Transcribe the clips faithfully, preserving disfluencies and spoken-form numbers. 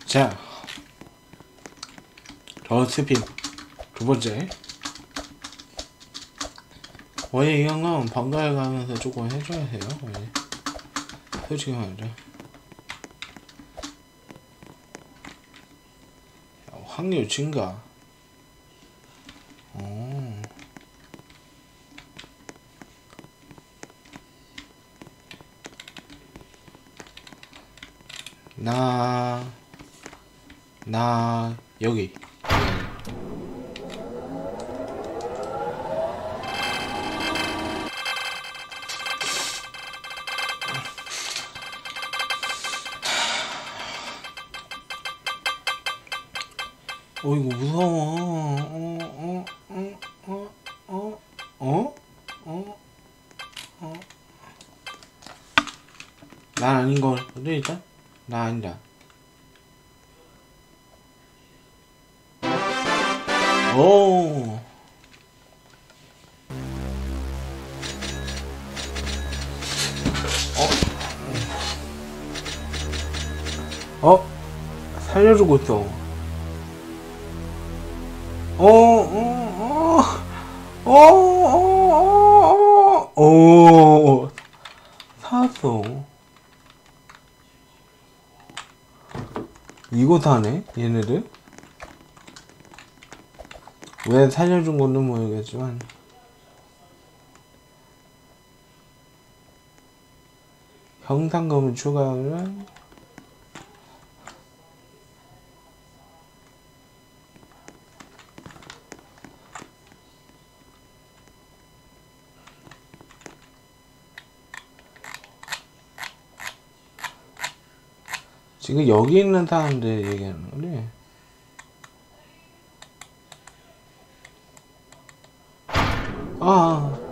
자, 더 스핀 두 번째. 원래 이런 건 번갈아 가면서 조금 해줘야 해요. 원래. 솔직히 말이죠. 확률 증가. 어. 나, 나, 여기. 어, 이거 무서워. 어, 어, 어, 어, 어, 어, 어, 어. 난 아닌 걸. 근데 일단, 나 아니다. 오. 어? 어? 살려주고 있어. 어, 어, 어, 어, 어, 어, 어, 어, 사왔어. 이거 사네, 얘네들? 왜 살려준 건는 모르겠지만. 형상금을 추가하면 지금 여기 있는 사람들 얘기하는 거지. 아,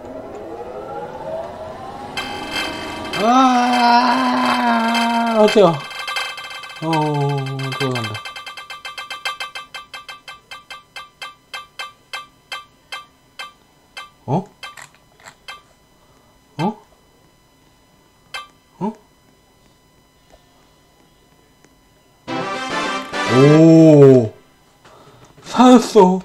아, 어때요? 어, 들어간다. 어? 어? 어? 오, 사였어.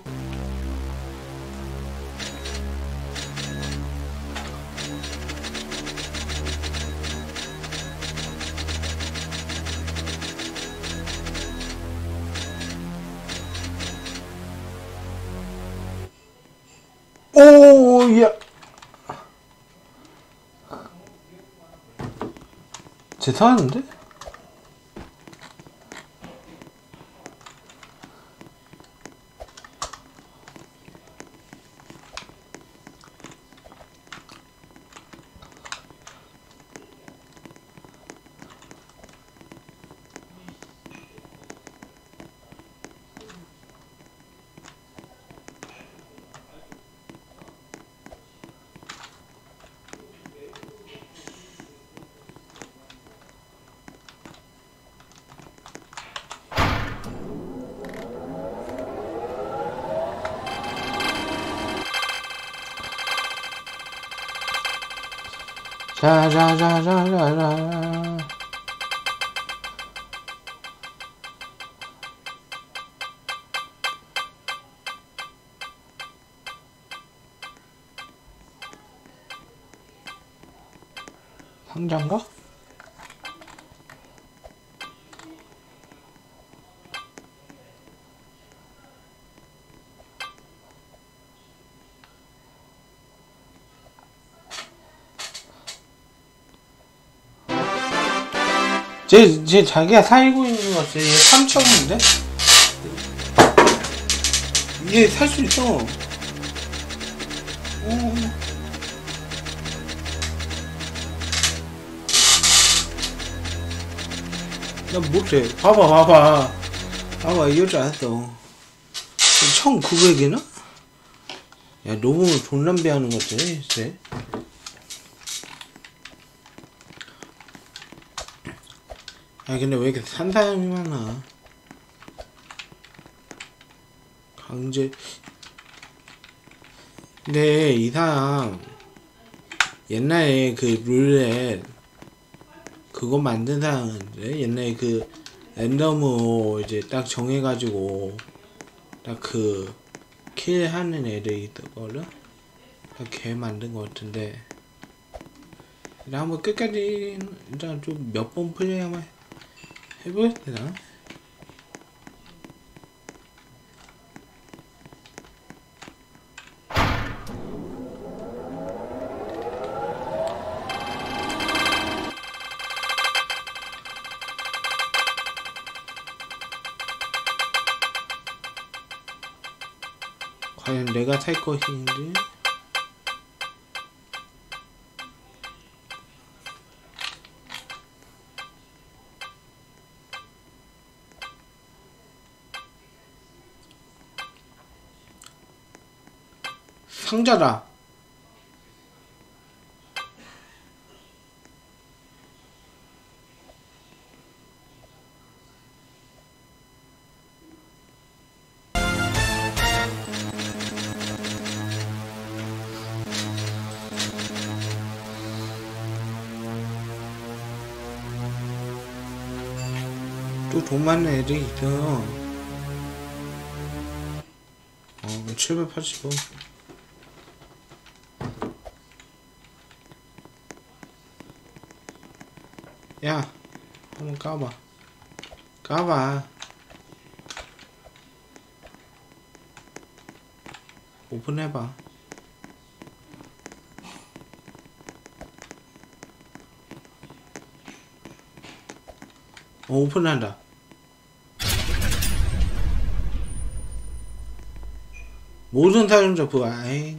오, 야. 쟤 사는데? 자자자자자자. 상자인가? 쟤, 쟤 자기가 살고 있는 것 같아. 얘 삼천인데? 얘 살 수 있어. 어. 나 못해. 봐봐, 봐봐. 봐봐, 이 여자 알았어. 천구백이나? 야, 너무 돈 낭비하는 것 같아, 쟤. 아, 근데 왜 이렇게 산 사람이 많아? 강제. 근데 이 사람 옛날에 그 룰렛 그거 만든 사람인데 옛날에 그 랜덤으로 이제 딱 정해가지고 딱 그 킬하는 애들이 있거든. 딱 걔 만든 것 같은데 일단 한번 끝까지 일단 좀 몇 번 플레이하면 해볼 되나? 과연 내가 살 것인지. 상자다. 또 돈 많은 애들이 있어. 어, 칠백팔십 원. 야, 한번 까봐. 까봐. 오픈해봐. 어, 오픈한다. 모든 사용자 부활.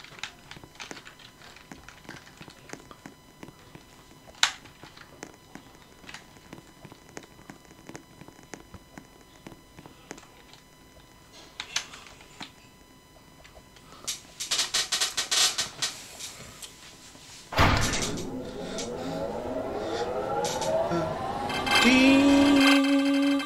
띵.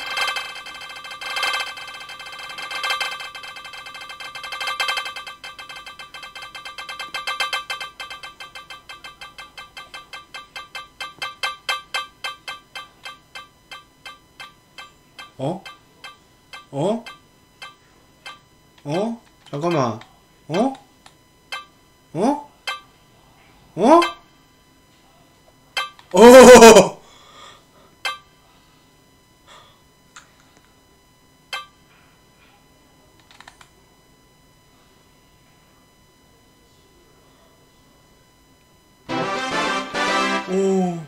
어? 어? 어? 잠깐만. 어? 어? 어? 어? 오.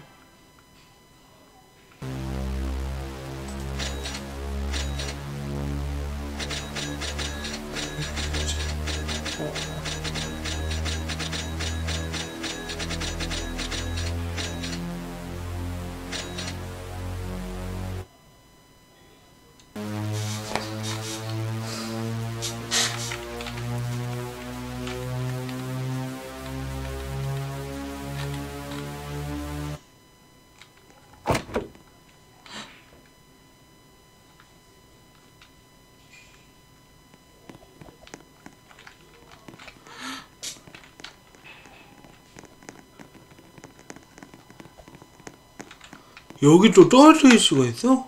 여기 또 떨어질 수가 있어?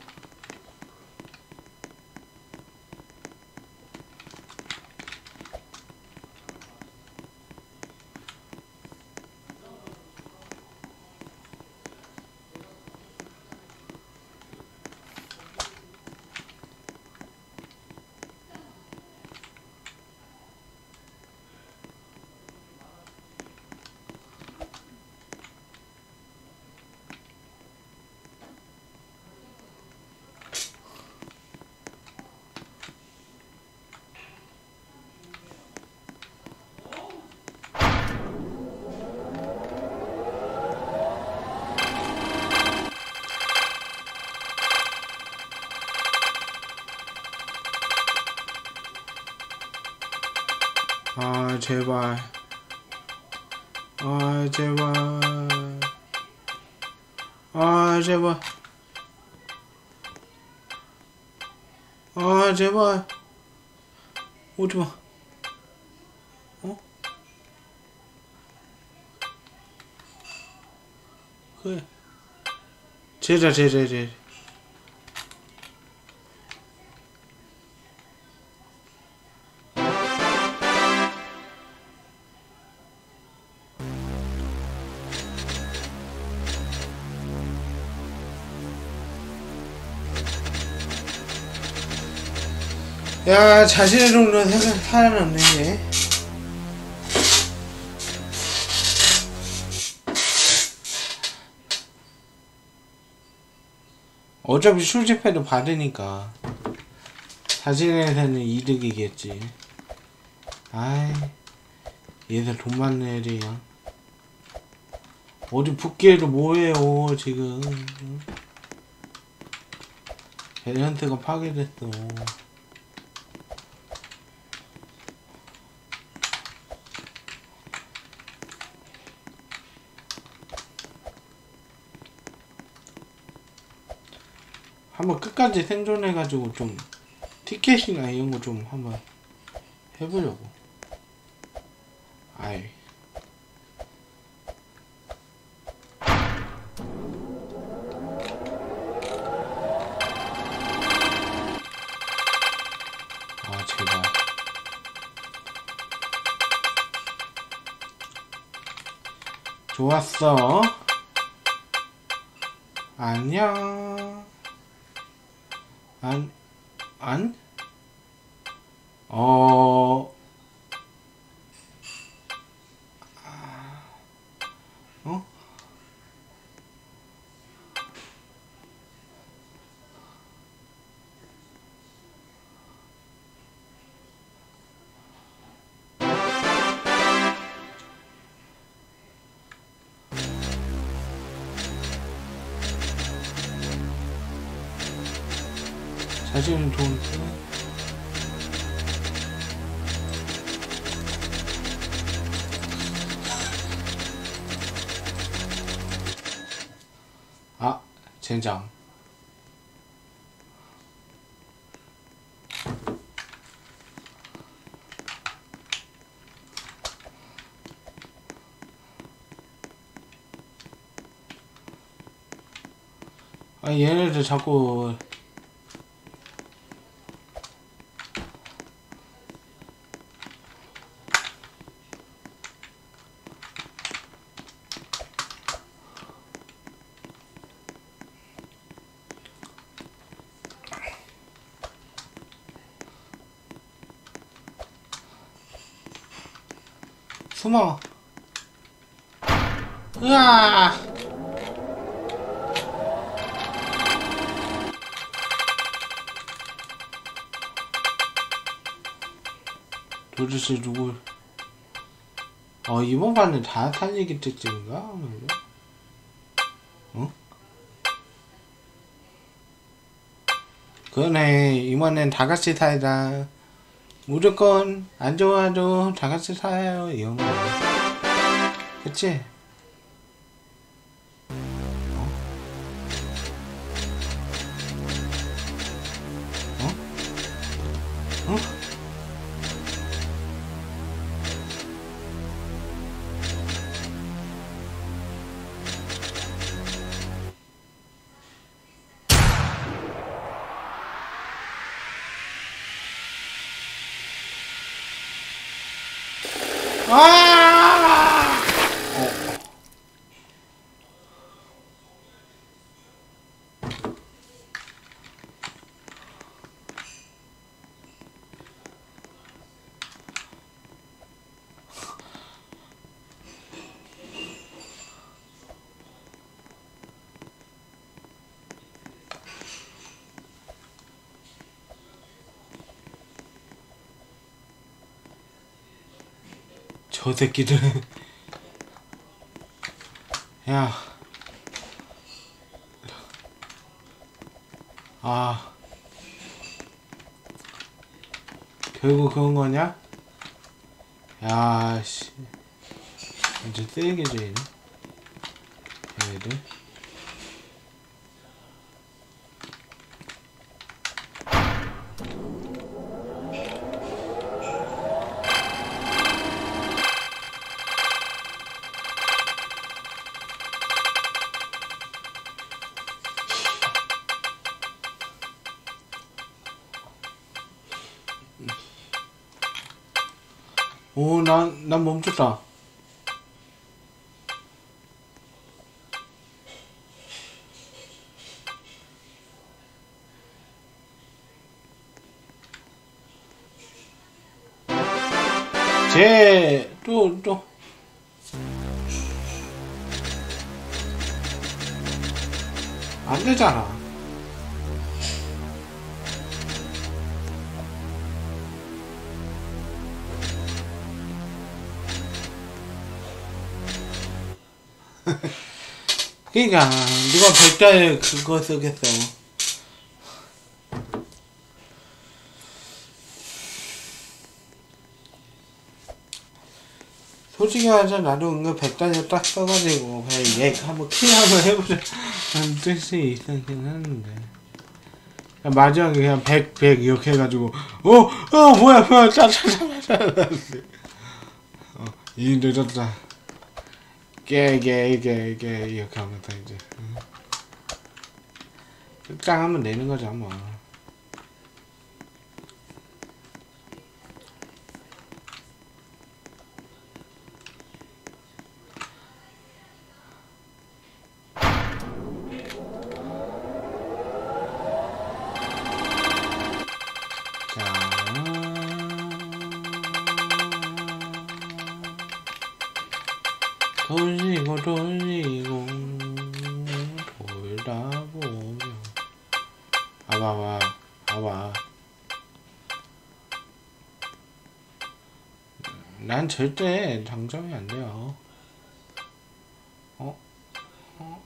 아, 제발. 아, 제발. 아, 제발. 아, 제발. 오지마. 어? 그래. 제자, 제자, 제자. 야, 자신의 동료 살아났네, 얘. 어차피 출제패도 받으니까 자신에게는 이득이겠지. 아이, 얘들 돈 많은 애들이야. 어디 붙기에도 뭐해요 지금. 밸런트가 파괴됐어. 한번 끝까지 생존해가지고 좀 티켓이나 이런 거 좀 한번 해보려고. 아이. 아, 제발. 좋았어. 안녕. 안, 안? 어, 어? 자신은 돈, 아, 젠장. 아, 얘네들 자꾸 숨어. 으아! 도대체 누굴? 어, 이번 판은 다 살리기 특집인가? 어? 그러네. 이번엔 다같이 살자. 무조건 안 좋아도 다같이 살아요. 이런 거. 그치? 어? 어? 어? 아! 어. 저 새끼들. 야. 아. 결국 그런 거냐? 야, 씨. 이제 세게 되네. 얘네들. 오, 난, 난 멈췄다. 쟤, 또, 또. 안 되잖아. 그니까, 누가 백달 그거 쓰겠어. 솔직히 말해서 나도 은근 백단을 딱 써가지고 그냥 얘 한번 킬 한번 해보자 하는 뜻이 있었긴 하는데 마지막에 그냥 백, 백 이렇게 해가지고 어? 어 뭐야 뭐야 짜짜짜짜 어 이 늦었다 깨깨깨깨 이렇게 하면서 이제 깡 하면 내는 거죠 뭐. 돌리고 돌리고 돌다 보면 봐봐 봐봐 난 절대 당첨이 안 돼요. 어? 어?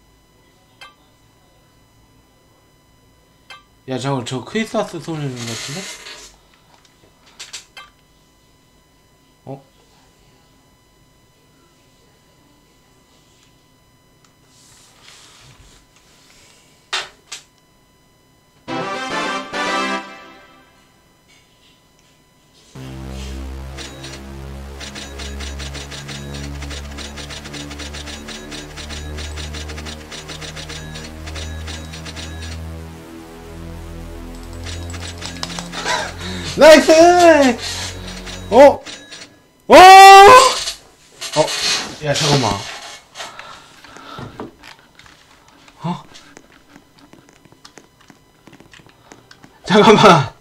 야 저거 저 크리스마스 소리 내는 것 같은데? 어? 나이스! 어? 어? 어? 야 잠깐만. 어? 잠깐만.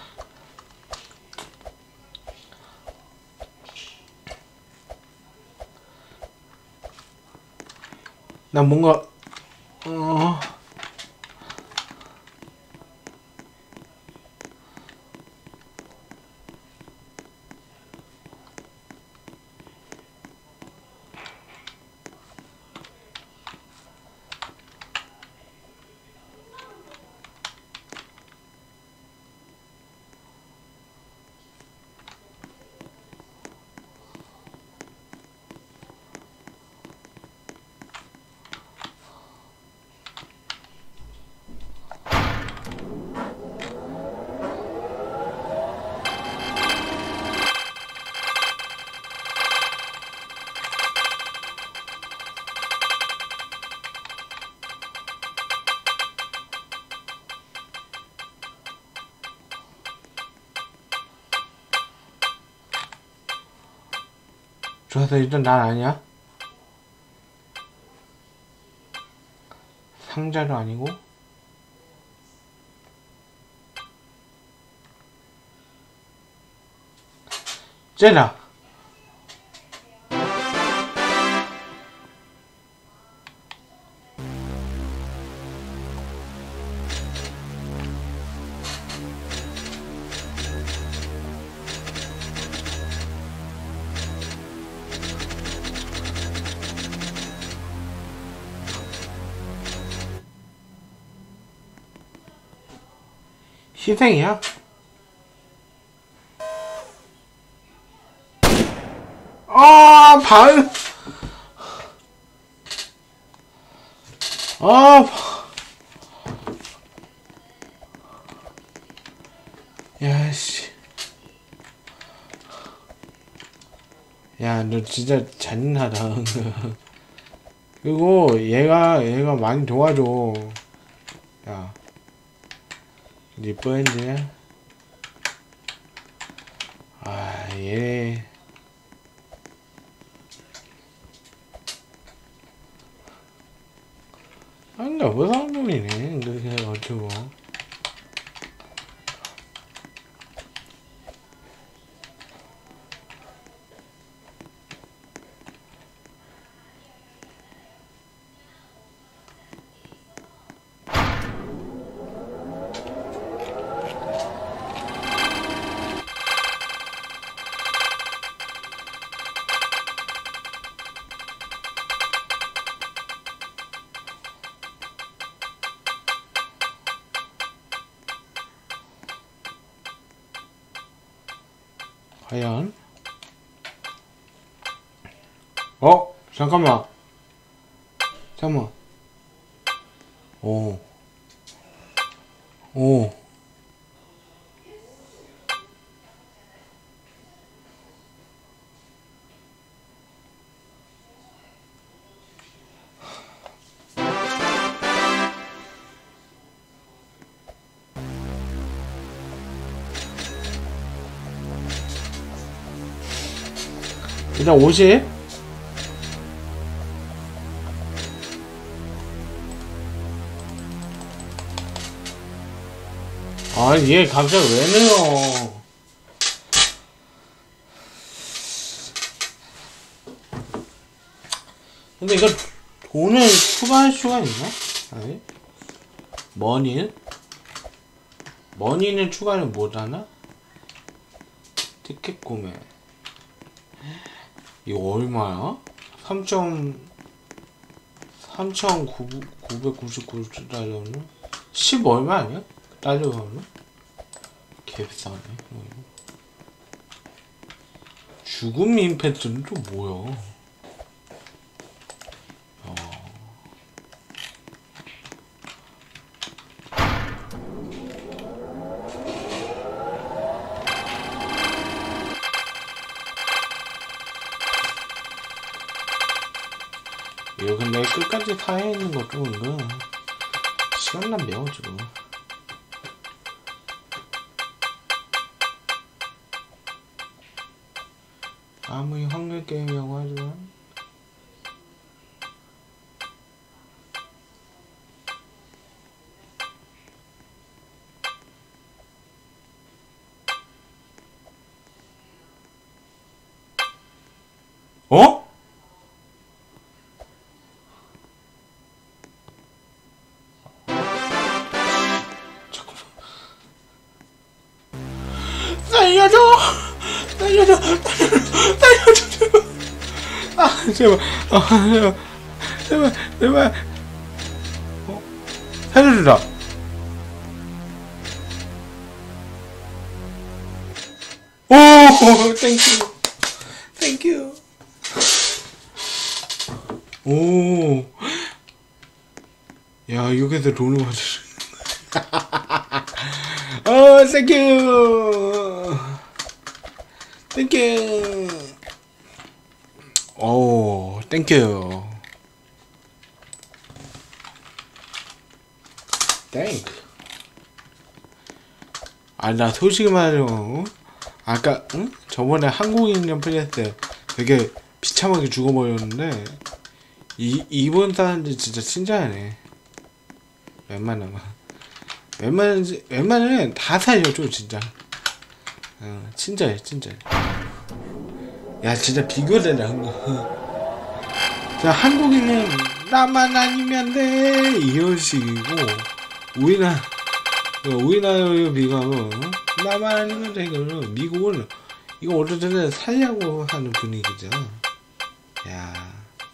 나 뭔가 어... 좋아서 일단 난 아니야? 상자도 아니고 쟤다. 희생이야? 아, 발. 아, 야, 씨. 야, 너 진짜 잔인하다. 그리고 얘가, 얘가 많이 도와줘. 야. 리퍼핸드야? 아, 얘. 아닌가, 무상놈이네. 그렇게 어쩌고. 과연? 어? 잠깐만. 잠깐만. 오. 오. 일단 오십. 아니 얘 갑자기 왜 내요? 근데 이거 돈을 추가할 수가 있나? 아니? 머니는? 머니는 추가를 못하나? 티켓 구매 이거 얼마야? 삼천구백구십구 달러는? 십 얼마 아니야? 달러는? 개비싸네. 죽음 민폐트는 또 뭐야? 어. 이거 근데 끝까지 사해 있는 것도 은근 시간 낭비여가지고. 아무리 확률 게임이라고 하지만 어? 잠깐만. 살려줘! 살려줘! 살려줘! 제발! 아, 제발! 아, 제발! 제발! 제발! 어? 살려주라! 오! 땡큐! 땡큐! 오! 야, 여기서 돈을 받으시. 어, 땡큐! 땡큐! 오, 땡큐! 땡큐! 아, 나 솔직히 말해요. 아까, 응? 저번에 한국인형 플레이스 되게 비참하게 죽어버렸는데, 이, 이번 사람들 진짜 친절하네. 웬만하면. 웬만한, 웬만하면 다 살려줘, 진짜. 어, 친절해, 친절해. 야, 진짜 비교되네, 한국. 자, 한국인은 나만 아니면 돼! 이런 식이고, 우리나라, 우리나라에 비가면, 나만 아니면 돼. 이거는, 미국은, 이거 어쨌든 살려고 하는 분위기잖아. 야.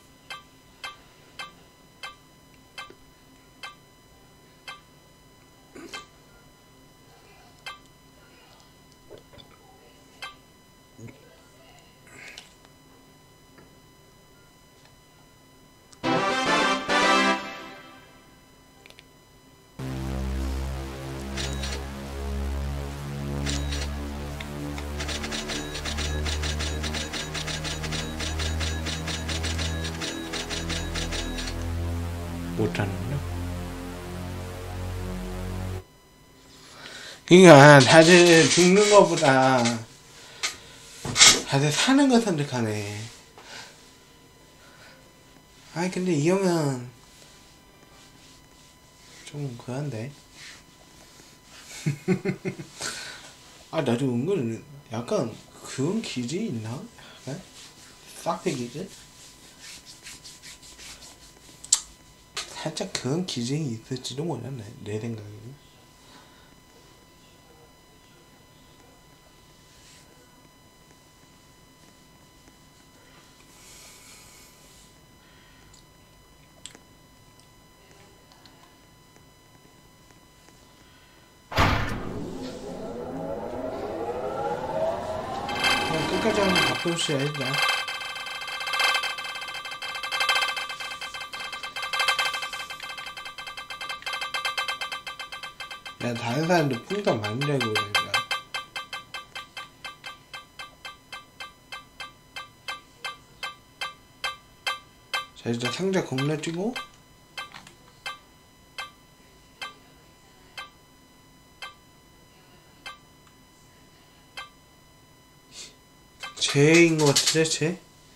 못하는구나. 그니까 다들 죽는 것보다 다들 사는 거 선택하네. 아니 근데 이 형은 좀 그런데. 아 나도 은근 약간 그런 기질이 있나? 약간 싹배 기질? 살짝 그런 기질이 있을지도 몰랐네, 내 생각에는. 표시 아니다. 야, 다른 사람들 풍선 만들고 그러니까. 자, 일단 상자 건너뛰고. 쟤인 것 같은데, 쟤?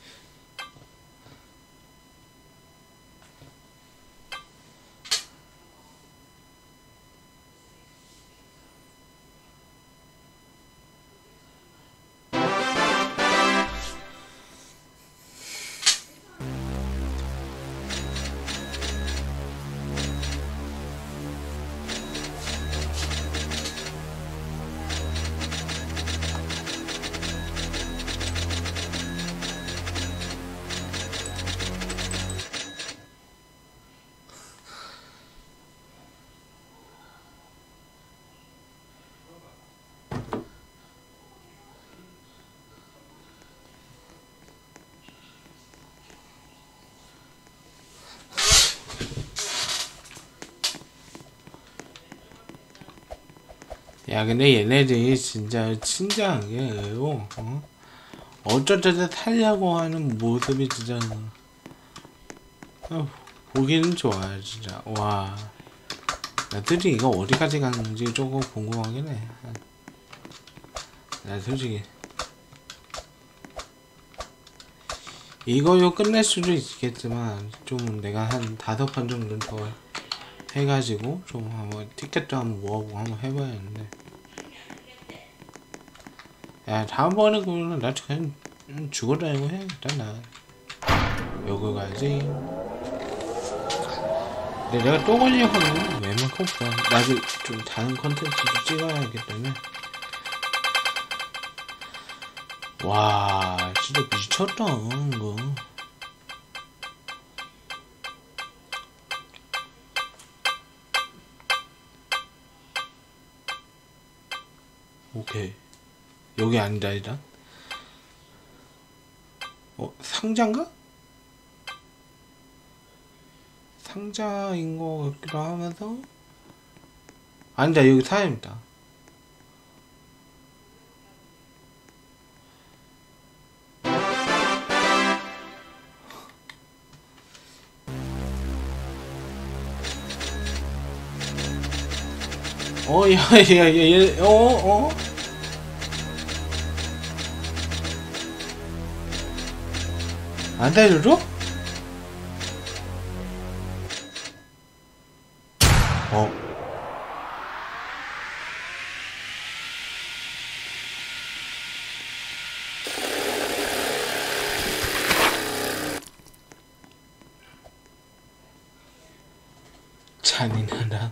야, 근데 얘네들이 진짜 친절한 게 의외로, 어? 어쩔 때 타려고 하는 모습이 진짜, 어, 보기는 좋아요, 진짜. 와. 나들이 이거 어디까지 가는지 조금 궁금하긴 해. 나 솔직히. 이거요 끝낼 수도 있겠지만, 좀 내가 한 다섯 판 정도는 더 해가지고, 좀 한번 티켓도 한번 모아보고 한번 해봐야겠는데. 야, 다음번에 그러면 나 그냥 죽어다니고 해야겠다, 나. 여기 가야지. 근데 내가 또 걸려가면 웬만큼 없어. 나도 좀 다른 컨텐츠도 찍어야 하기 때문에. 와, 진짜 미쳤다, 이거. 오케이. 여기 아니다, 일단. 어, 상자인가? 상자인 거 같기도 하면서. 아니다, 여기 사람이다. 어, 야, 야, 야, 야, 어, 어? 안 달려줘? 어. 잔인하다.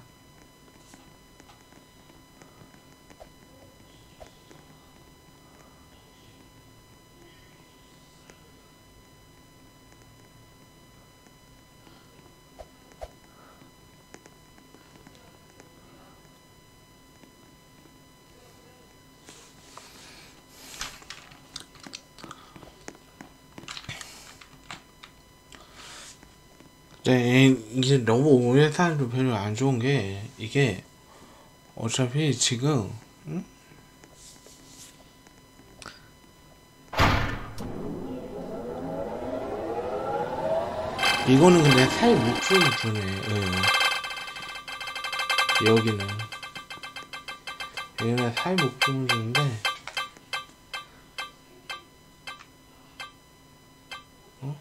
네, 이게 너무 오래 사는 별로 안 좋은 게, 이게, 어차피 지금, 응? 이거는 근데 살 목숨을 주네, 응. 여기는. 여기는 살 목숨을 주는데, 어?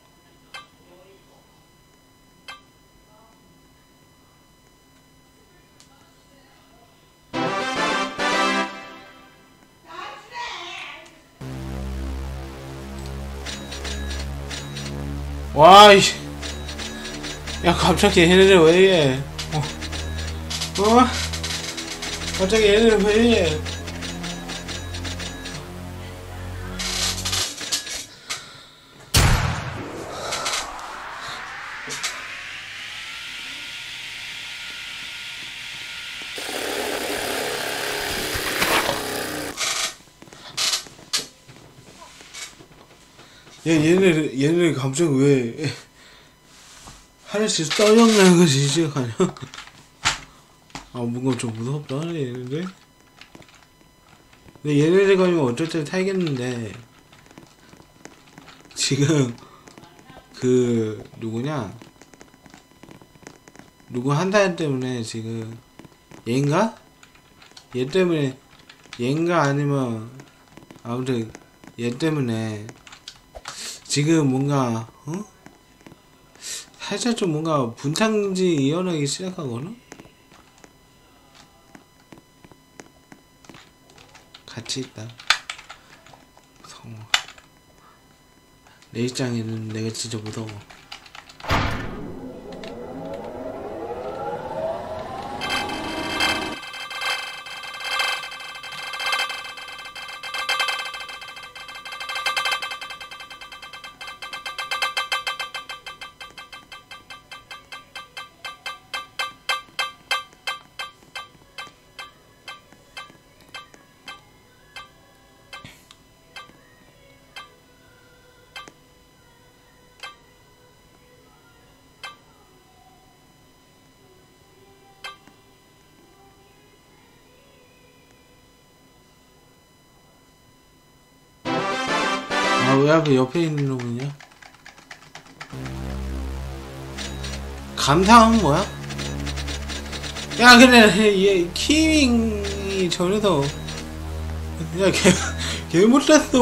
와, 이, 야, 갑자기 얘네들 왜 이래? 어? 어? 갑자기 얘네들 왜 이래? 야, 얘네, 얘네 갑자기 왜 하나씩 떠령나는 것이 시작하냐? 아, 뭔가 좀 무섭다, 얘네들. 근데 얘네들 가면 어쩔 살겠는데, 지금, 그, 누구냐? 누구 한 사람 때문에 지금, 얘인가? 얘 때문에, 얘인가 아니면, 아무튼, 얘 때문에, 지금 뭔가, 어? 살짝 좀 뭔가 분탕지 일어나기 시작하거든? 같이 있다. 무서워. 내 입장에는 내가 진짜 무서워. 아, 왜 앞에 옆에 있는 놈이냐? 감상한 거야? 야, 근데 얘 키윙이 저래서 야, 개, 개 못했어.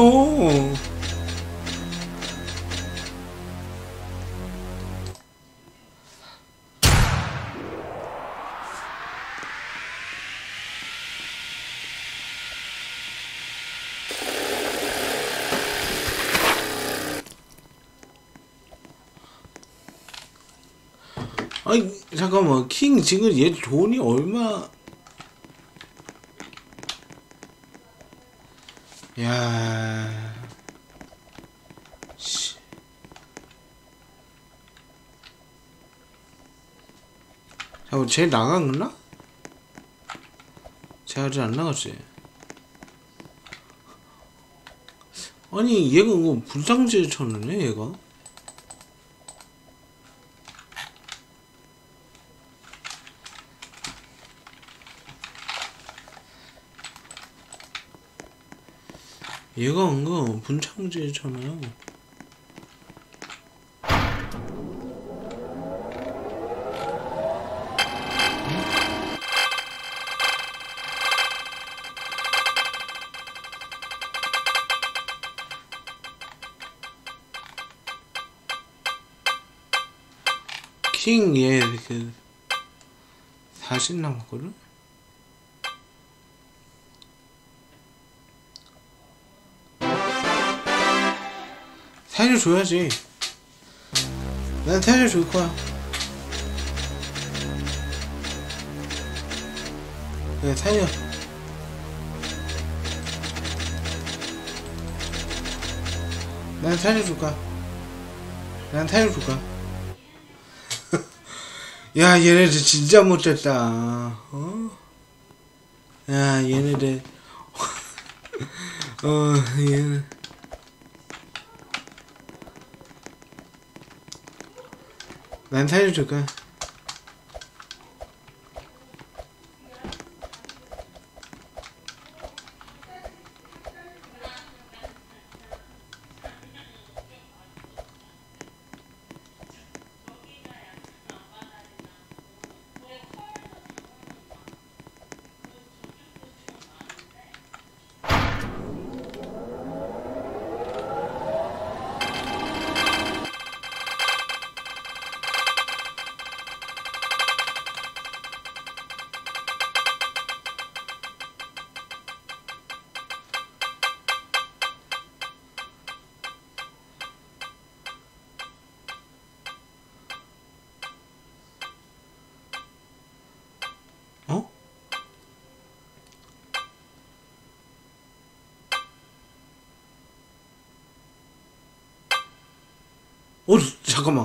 아니, 잠깐만, 킹 지금 얘 돈이 얼마? 야, 씨. 잠깐만, 쟤 나갔나? 쟤 아직 안 나갔지? 아니, 얘가 뭐 분상질 쳤네, 얘가? 얘가 은근 분창질잖아요. 킹 얘 그 사십 남았거든? 살려줘야지. 난 살려줄 거야. 그래, 살려. 난 살려줄 거야. 난 살려줄 거야. 야, 얘네들 진짜 못됐다. 어? 야, 얘네들. 어, 얘네. 난 살려줄 거야. 어? 어, 잠깐만.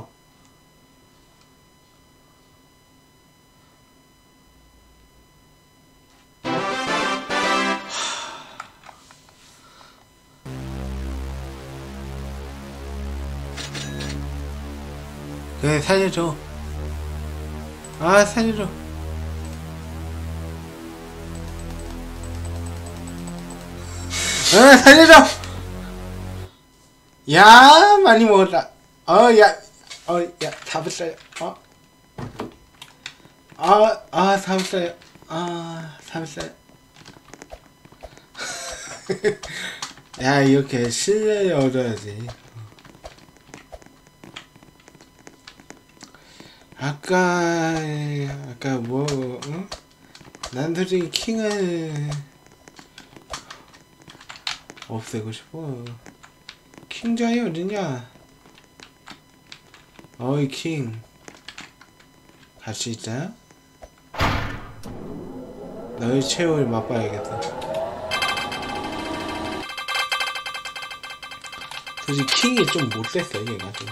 그래 살려줘. 아 살려줘. 아 살려줘. 야 많이 먹었다. 어야어야 잡았어요. 어? 아, 아, 잡았어요. 아, 잡았어요. 야, 이렇게 신뢰를 얻어야지. 아까, 아까 뭐, 응? 난 솔직히 킹을 없애고 싶어. 킹자이 어디냐? 어이, 킹. 같이 있자. 너의 최후를 맛봐야겠다. 솔직히 킹이 좀 못됐어, 얘가 좀.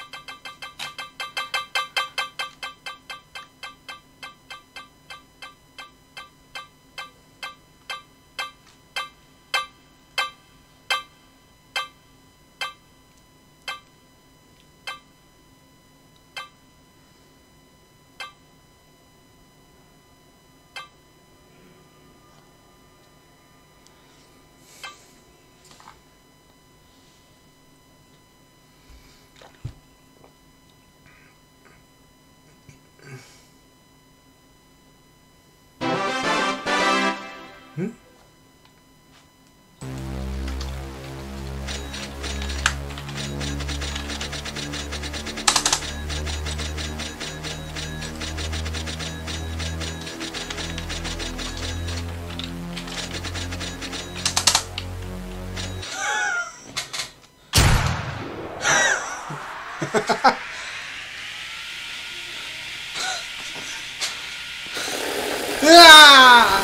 응? 으아!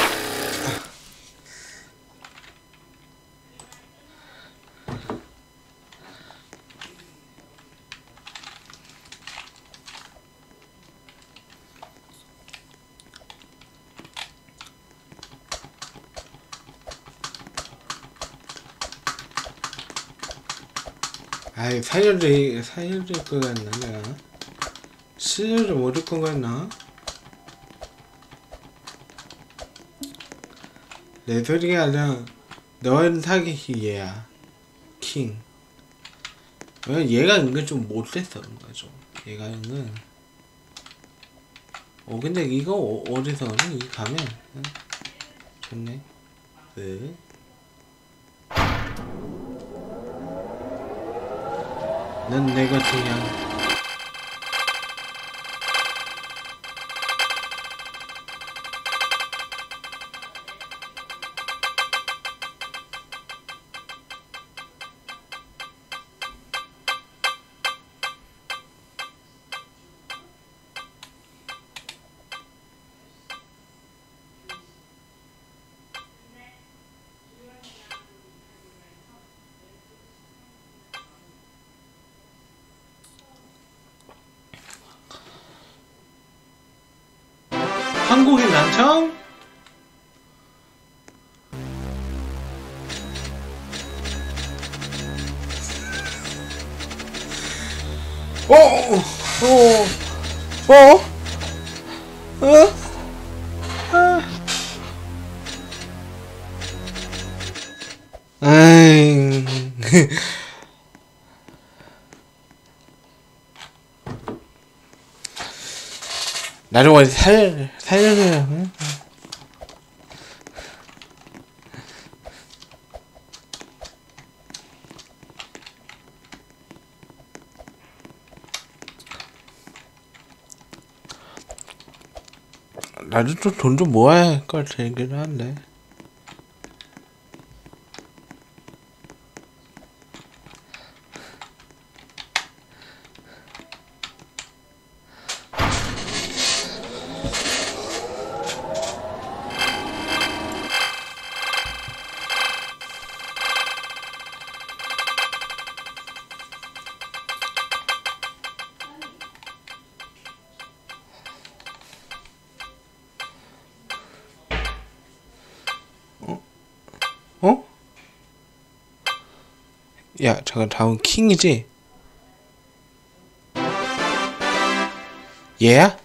아이, 살려줄, 살려줄 것 같나, 내가? 살려줄 못할 것 같나? 내 소리가 아니라, 넌 타겟이 얘야. 킹. 왜 얘가 은근 좀 못됐어, 뭔가 좀. 얘가 은근. 어, 근데 이거 어, 어디서 오니? 이 가면? 응? 좋네. 네. 넌 내가 그냥. 한국인 난청? 어, 어, 어, 어, 어, 아, 아이, 나를 원래 살, 살려줘요. 응? 나도 좀 돈 좀 모아야 할 것 같긴 한데. 어? 야, 잠깐 다음 킹이지? 얘야?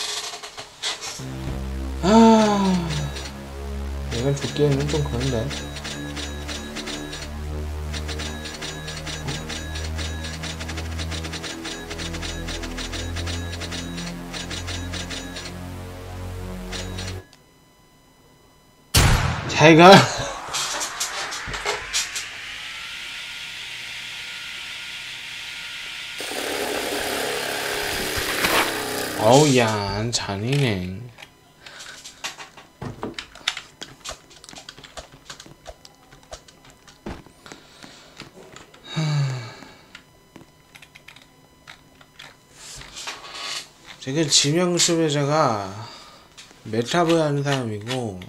아, 얘가 죽기에는 좀 그런데. 잘가. 어우, 야, 잔이네. 되게 지명 수배자가 메타브 하는 사람이고,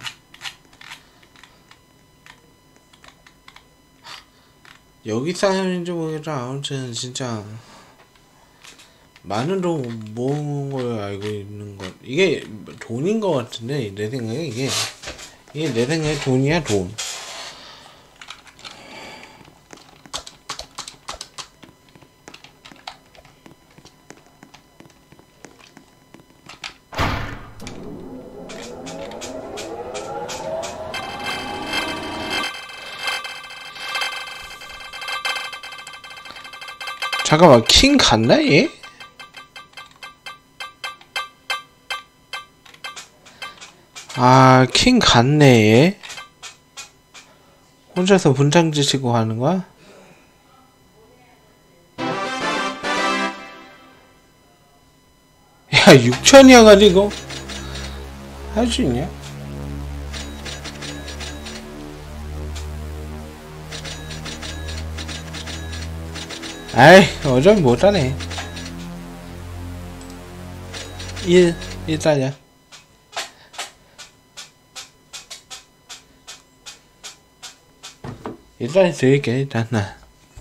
여기 사람인지 모르겠다. 아무튼 진짜 많은 돈 모은 걸 알고 있는 것. 이게 돈인 것 같은데, 내 생각에 이게 이게 내 생각에 돈이야, 돈. 잠깐만, 킹 갔나 얘? 아, 킹 갔네 얘. 혼자서 분장지 치고 하는 거야? 야, 육천이어가지고 할 수 있냐? 아이, 어차피 못하네. 일, 일단이야. 일단 드릴게, 일단 나.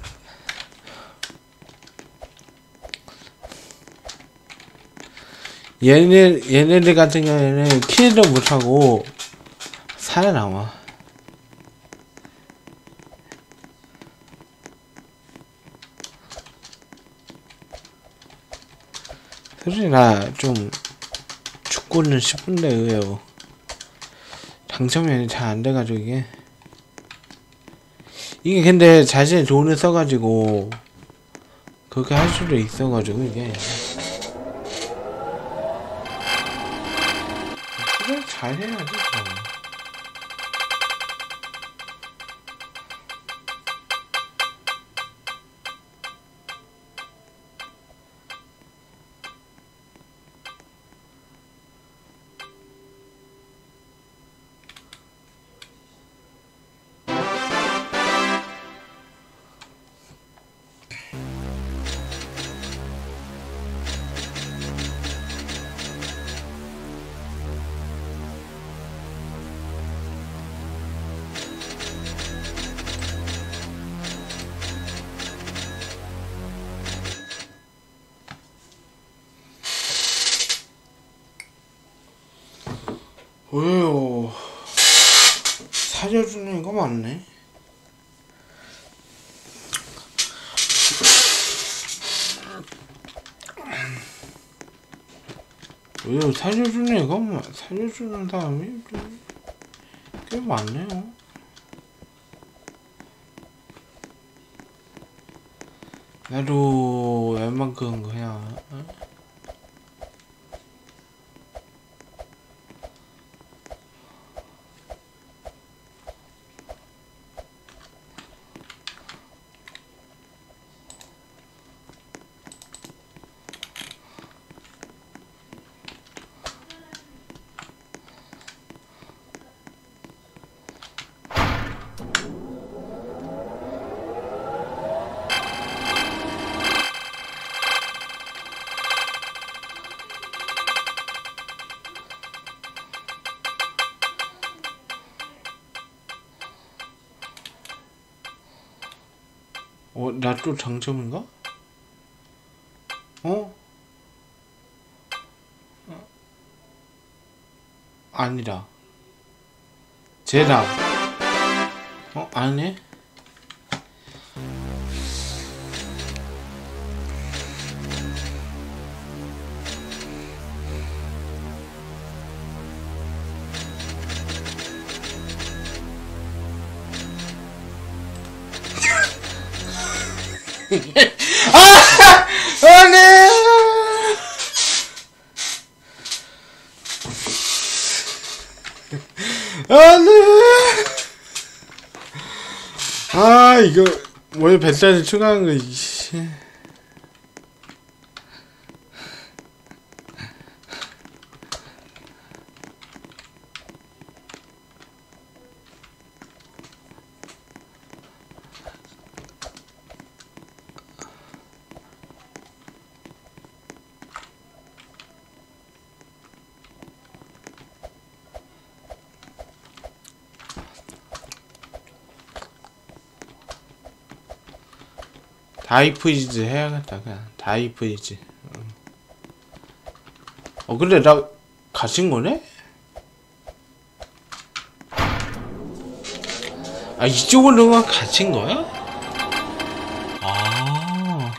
얘네, 얘네들 같은 경우에는 킬도 못하고 살아남아. 솔직히 나 좀 죽고는 싶은데 의외로 당첨이 잘 안돼가지고 이게 이게 근데 자신의 돈을 써가지고 그렇게 할 수도 있어가지고 이게 그래 잘해야지. 그럼. 왜요? 살려주는 거 맞네. 왜요? 살려주는 애가 살려주는 사람이 꽤 많네요. 나도 웬만큼 그냥 어? 어, 나 또 당첨인가? 어? 어? 아니다. 쟤다. 어? 아니네? 아! 안돼! 안돼! 아 이거 왜 뱃살을 추가한 거 이씨. 다이프이즈 해야겠다. 그냥 다이프이즈. 어, 어 근데 나 갇힌 거네? 아 이쪽으로만 갇힌 거야? 아.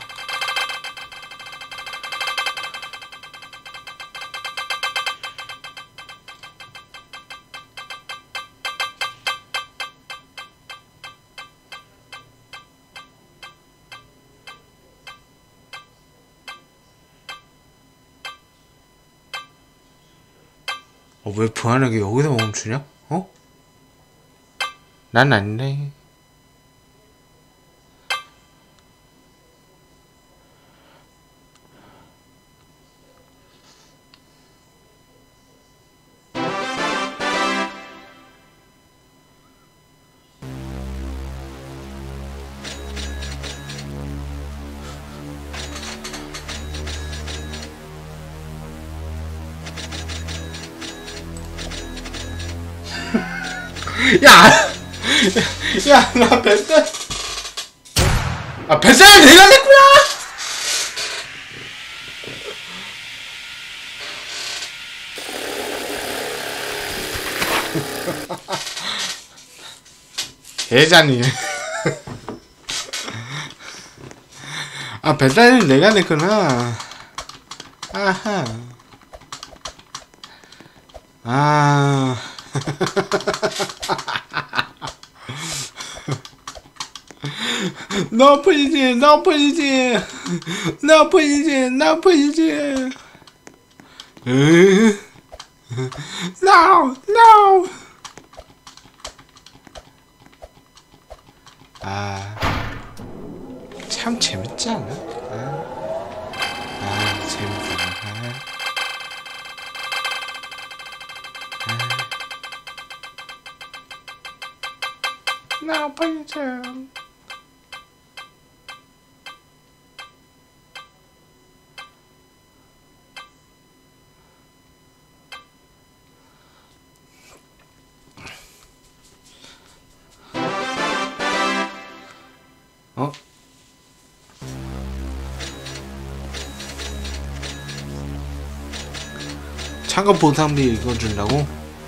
어, 왜 부안하게 여기서 멈추냐? 어? 난 아닌데. 야! 야, 나 뱃살. 아, 뱃살 내가 냈구나! 계산이. 아, 뱃살은 내가 냈구나. 아하. 아. 너프이지, 너프이지, 너프이지, 너프이지. No, no. 아, 참 재밌지 않아? 아, 아 재밌어. 아, 아. 너프이지. 어? 창업 보상비 이거 준다고?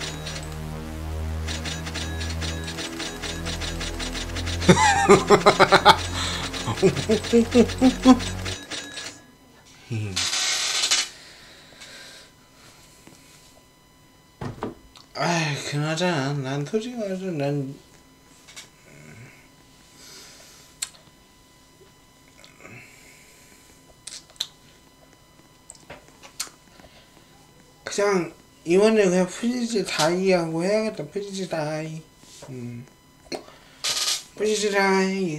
아이 그나저나 난 솔직히 말해서 난 그냥 이번에 그냥 프리즈 다이하고 해야겠다. 프리즈 다이. 음. 프리즈 다이.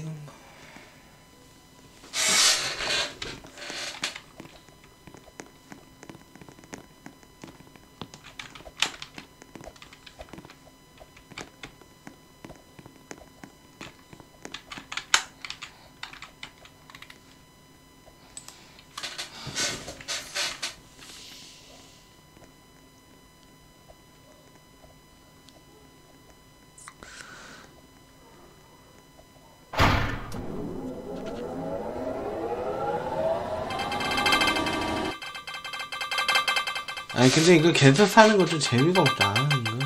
아니 근데 이거 계속 사는 거 좀 재미가 없다 이거.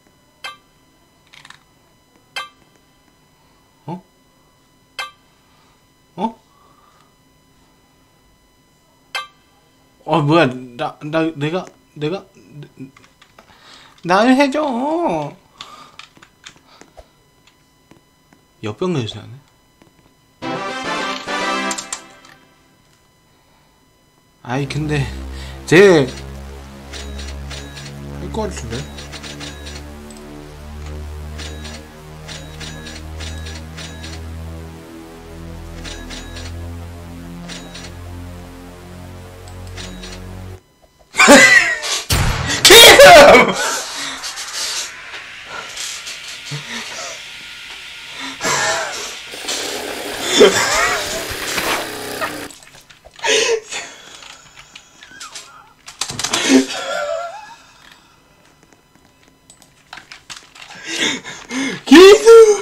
어? 어 뭐야 나 나 내가 내가 나를 해줘. 역병 여자네. 아이 근데 쟤 할 것 같은데. 기수.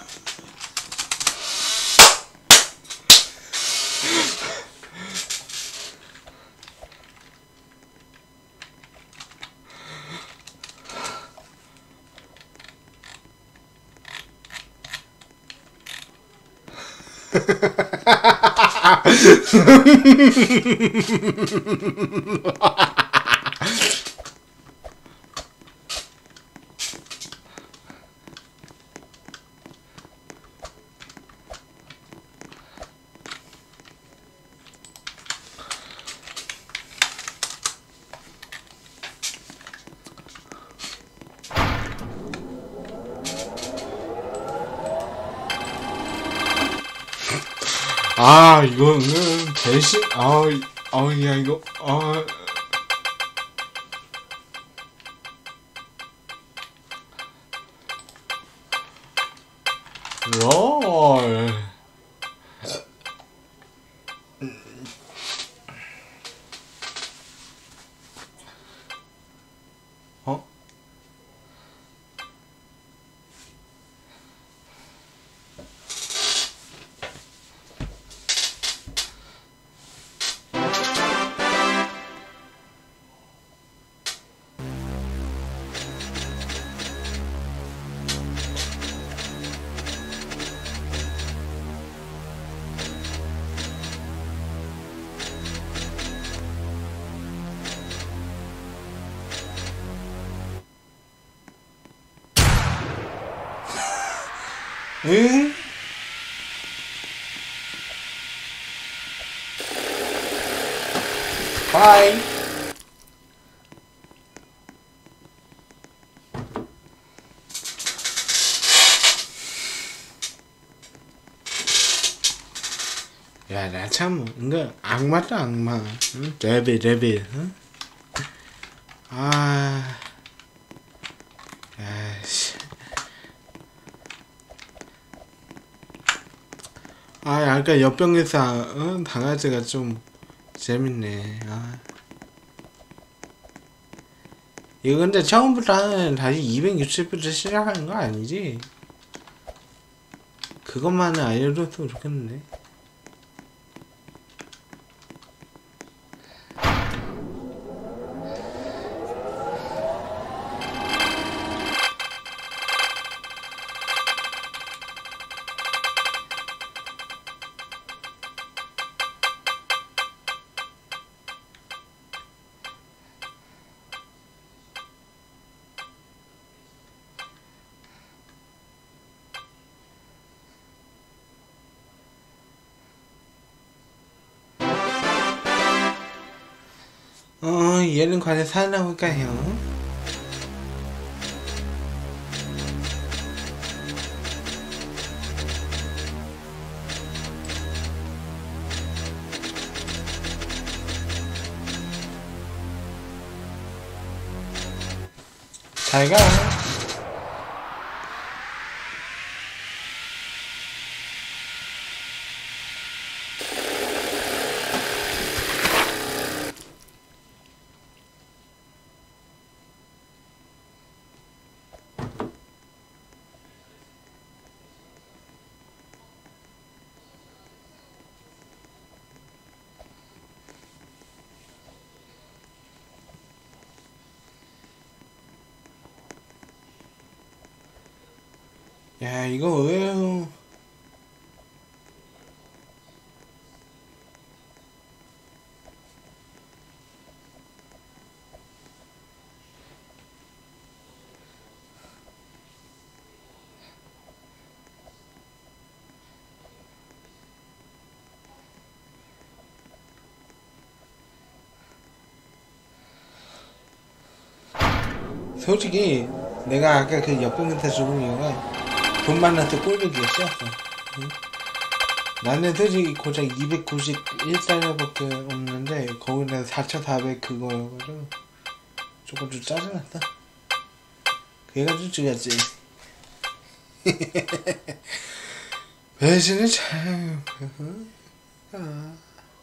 아 이거는 배신. 아우 아우 야 이거 아 롤. 어? 응? 바이. 야, 나 참, 은근 악마다, 악마. 응? 레벨, 레벨, 응? 아, 야씨. 아, 아까 옆병에서, 응? 강아지가 좀 재밌네. 아. 이거 근데 처음부터 다시 이백육십부터 시작하는 거 아니지? 그것만은 알려줬으면 좋겠는데. 어, 얘는 과연 살아남을까요? 잘 가. 야, 이거 왜요? 솔직히 내가 아까 그 옆병한테 죽은 이유가 돈 많아서 꼴보기였어. 응? 나는 솔직히 고작 이백구십일 달러밖에 없는데 거기다 사천사백 그거여가지고 조금 좀 짜증났다. 그래가지고 죽였지. 배신은 참... 아...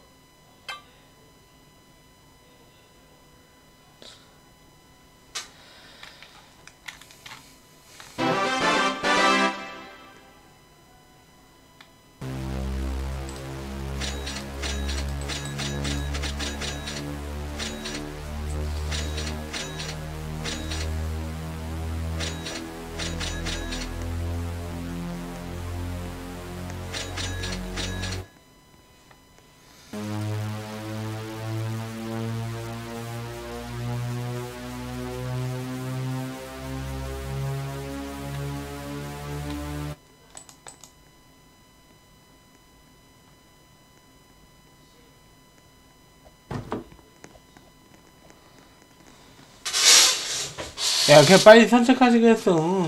야, 그냥 빨리 선택하지 그랬어.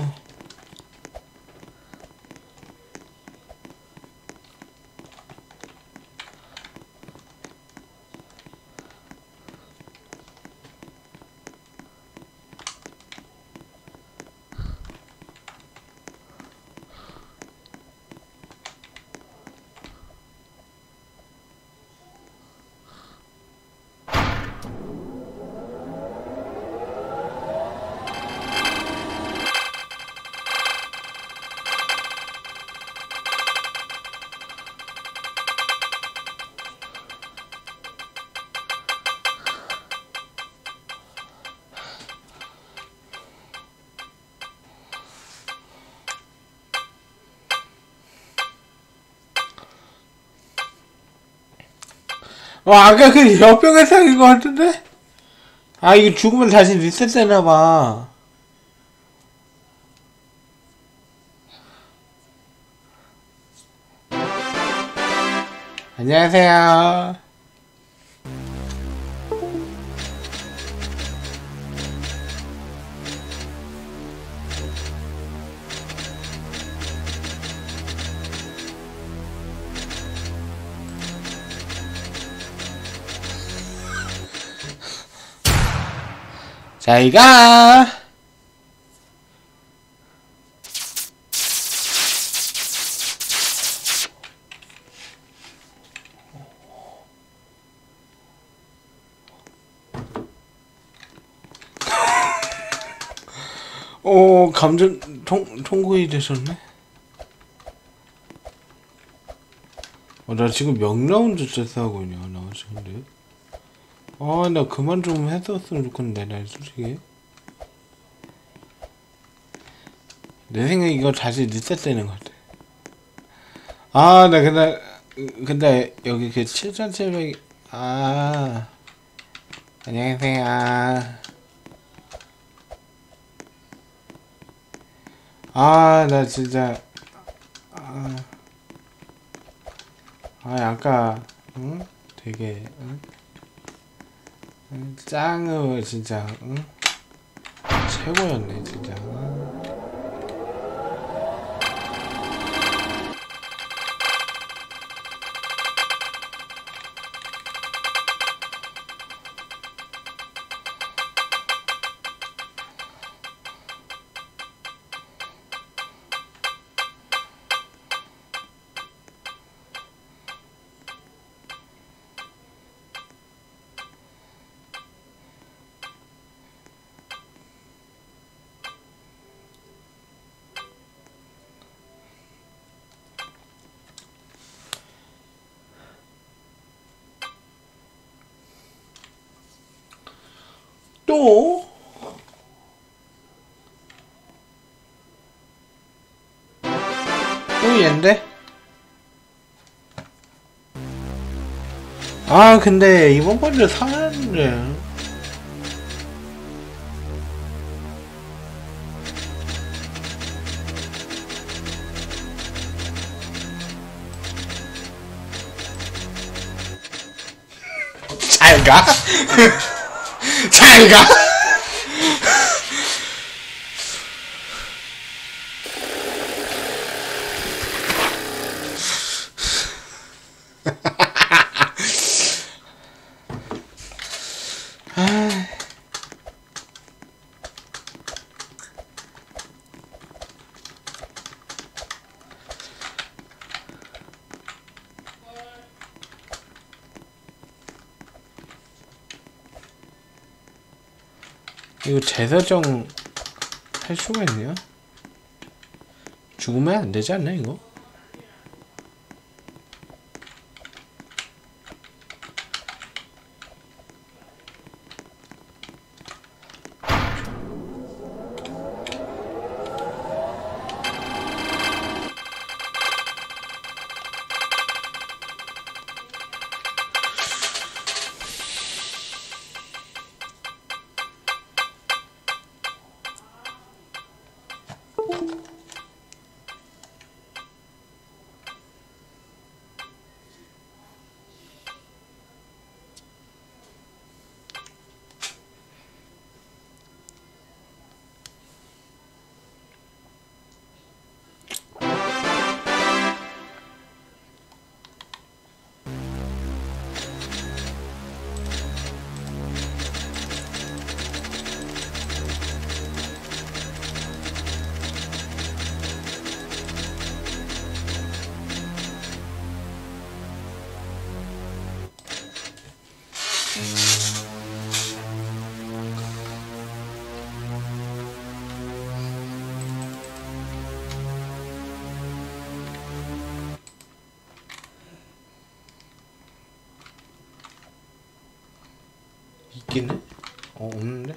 어, 아까 그 여병의 상인 것 같은데? 아, 이거 죽으면 다시 리셋되나봐. 안녕하세요. 잘 가. 오, 감정 통 통고이 되셨네. 어, 나 지금 몇 라운드 째서 하고 있냐, 나 지금. 아, 나 그만 좀 했었으면 좋겠는데, 나 솔직히. 내 생각에 이거 다시 리셋되는 것 같아. 아, 나 근데, 근데 여기 그 칠천칠백, 아, 안녕하세요. 아, 나 진짜, 아, 아, 아까, 응? 되게, 응? 짱으로 진짜 응? 최고였네 진짜. 또? 또 얘인데? 아, 근데 이번 번째 사는데 잘 가? 잘 가? 이거 재설정 할 수가 있냐? 죽으면 안 되지 않나 이거? 있긴 해? 어, 없는데?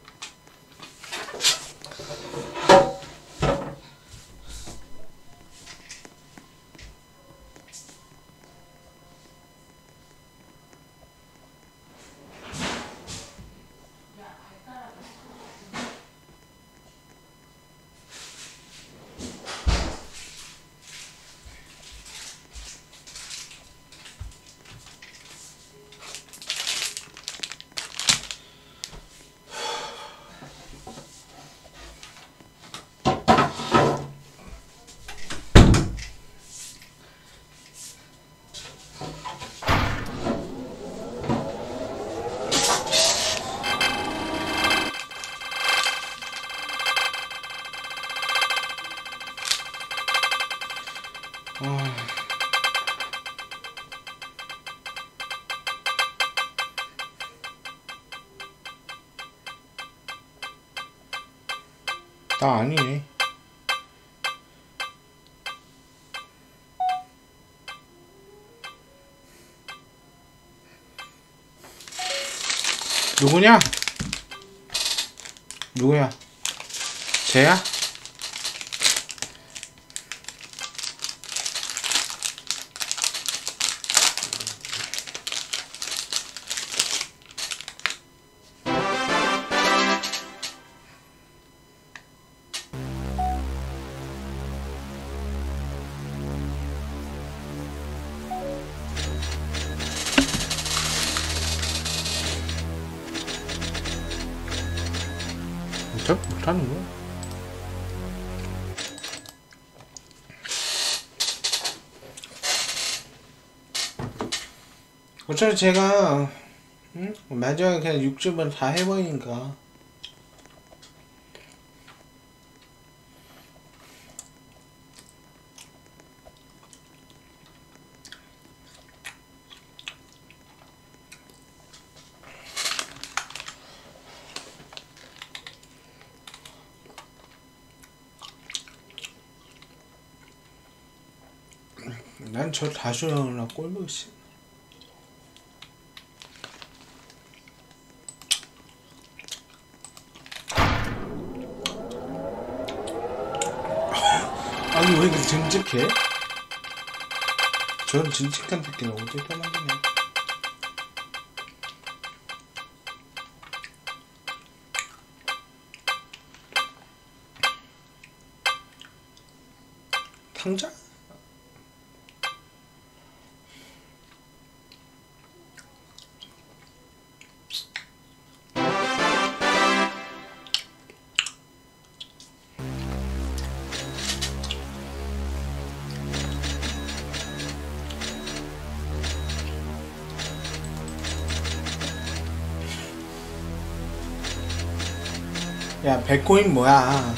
나 아니네. 누구냐? 누구야? 쟤야? 저 못하는 거야? 어차피 제가 응? 마지막에 그냥 육 집은 다 해버리니까. 난 저 다수영이나 꼴보기 싫어. 아니 왜 이렇게 듬직해? 전 듬직한 새끼는 어디서 나겠네. 상자? 야, 백코인 뭐야?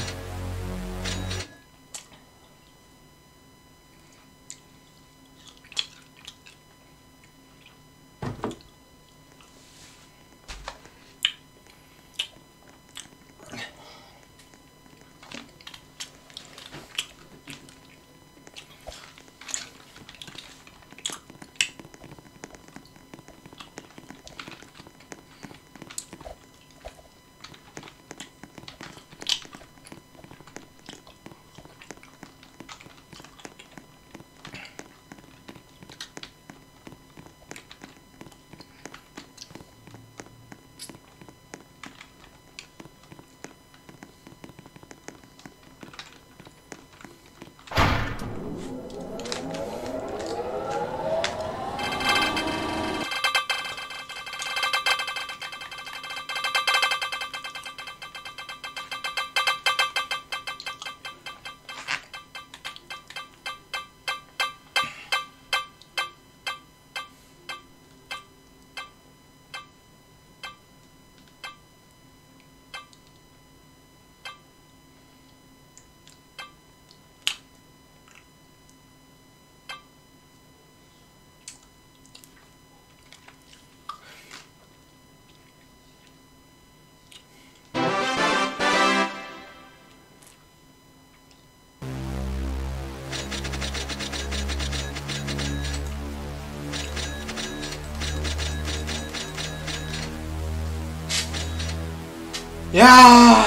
야,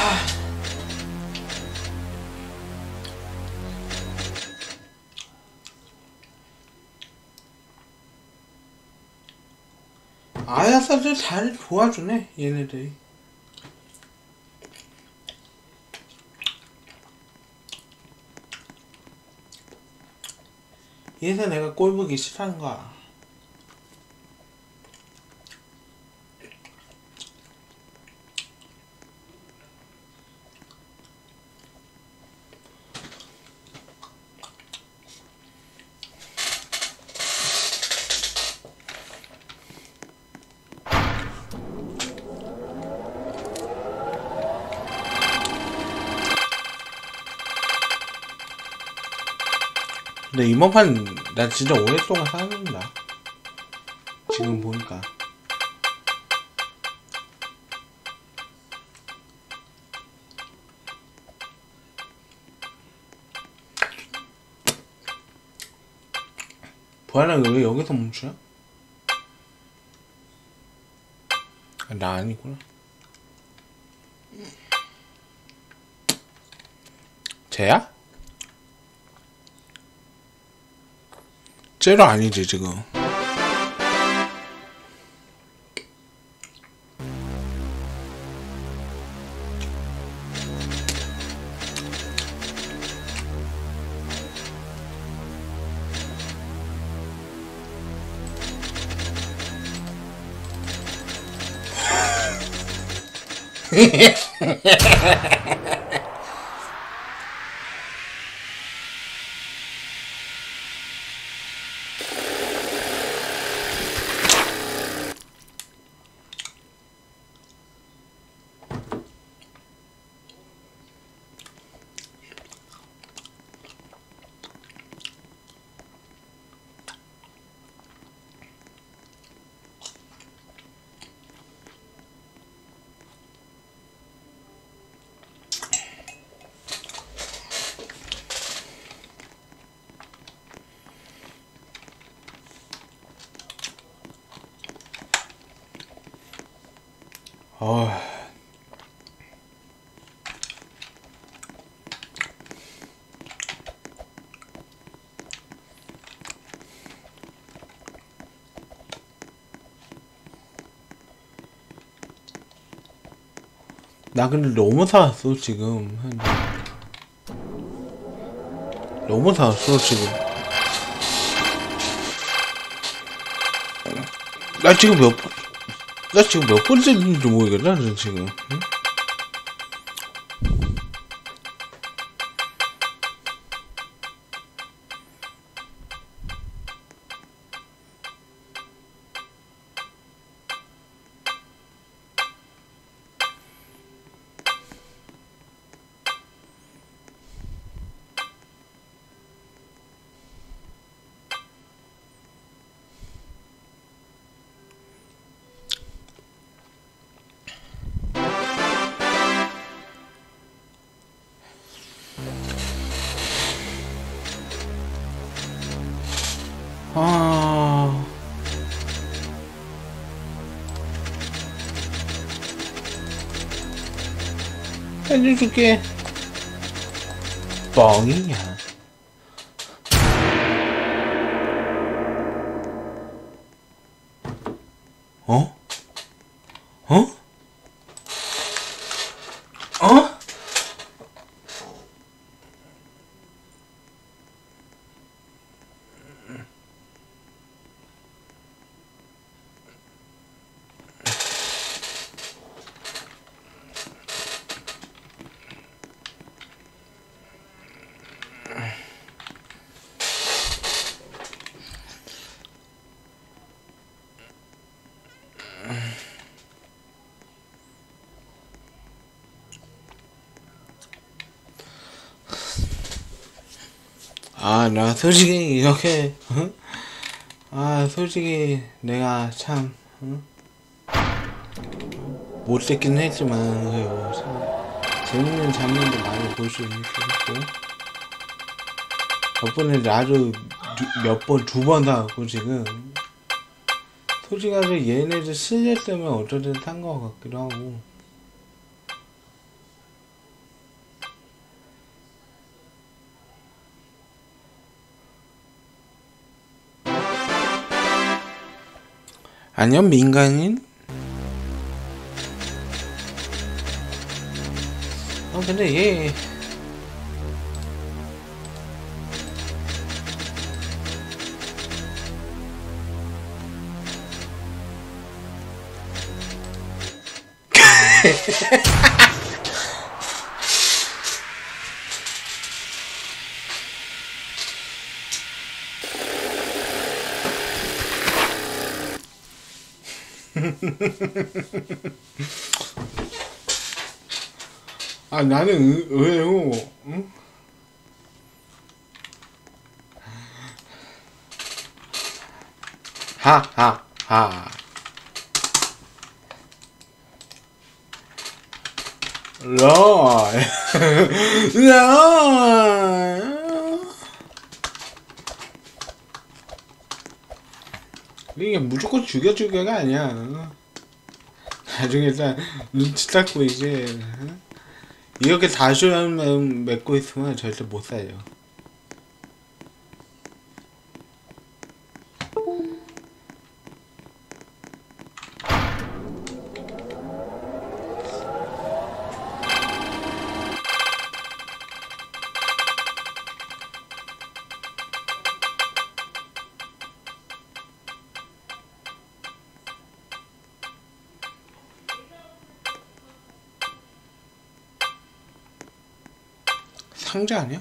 아야사들 잘 도와주네 얘네들이. 얘네 내가 꼴보기 싫어하는 거야. 근데 이번 판 나 진짜 오랫동안 사는다 지금 보니까. 부활은 왜 여기서 멈춰요? 아, 나 아니구나. 쟤야? 쟤로 아니지 지금. 어... 나 근데 너무 사왔어 지금. 너무 사왔어 지금. 나 지금 몇 번, 나 지금 몇 번째인지 모르겠다 나 지금. 응? 아... 해줄게. 뻥이냐. 어? 어? 어? 아, 나 솔직히 이렇게, 어? 아, 솔직히 내가 참, 어? 못됐긴 했지만, 그래요. 참 재밌는 장면도 많이 볼 수 있고, 덕분에 아주 몇 번, 두 번 나왔고, 지금. 솔직히 얘네들 실력 때문에 어쩌든 탄 것 같기도 하고. 아니면 민간인? 어 근데 얘 아 나는 의- 의외로 응? 하하하 롤 롤 이게 무조건 죽여 죽여가 아니야. 나중에 딱 눈치 닦고 이제 응? 이렇게 다시만 맺고 있으면 절대 못 살려. 상자 아니야?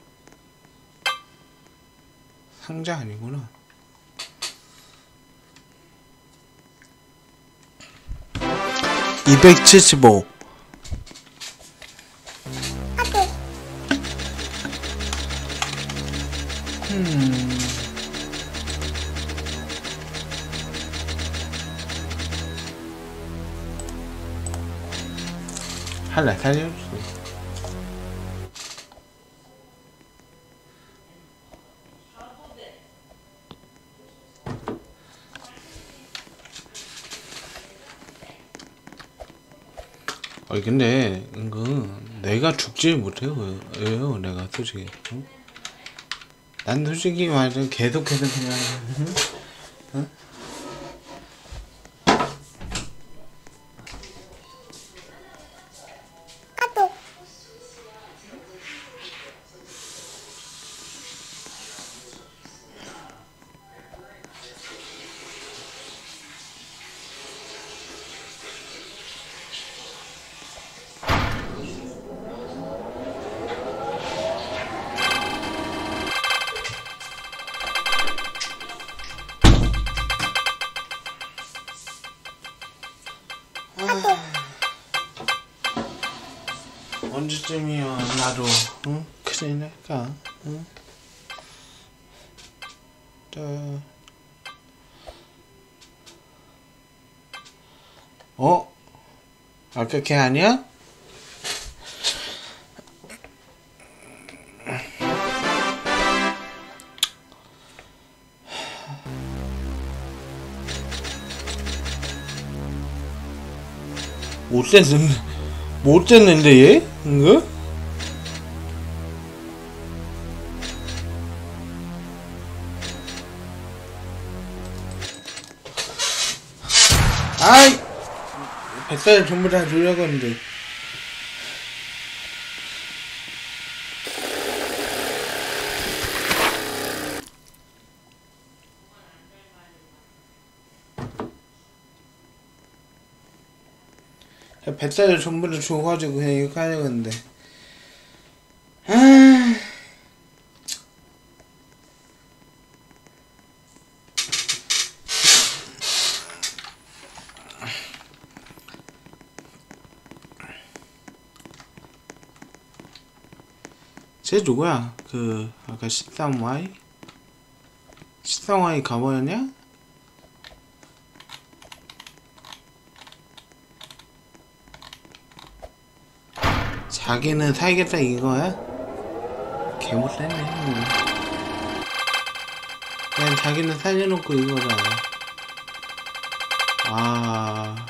상자 아니구나. 이백칠십오. 음. 할래 살려줬어. 아 근데 은근 내가 죽지 못해요. 왜요? 내가 솔직히 응? 난 솔직히 말해서 계속해서 그냥 응? 응? 언제쯤이야 나도 응? 큰일 날까? 응? 또... 어? 아까 걔 아니야? 못 됐는데 못 됐는데 얘? 이거? 아이! 뱃살 전부 다 주려고 했는데 뱃살을 전부 다 줘가지고 그냥 이렇게 하려고 했는데 아... 쟤 누구야? 그 아까 십삼 와이? 십삼 와이 가버렸냐? 자기는 살겠다 이거야? 개못살네. 그냥 자기는 살려놓고 이거잖아. 아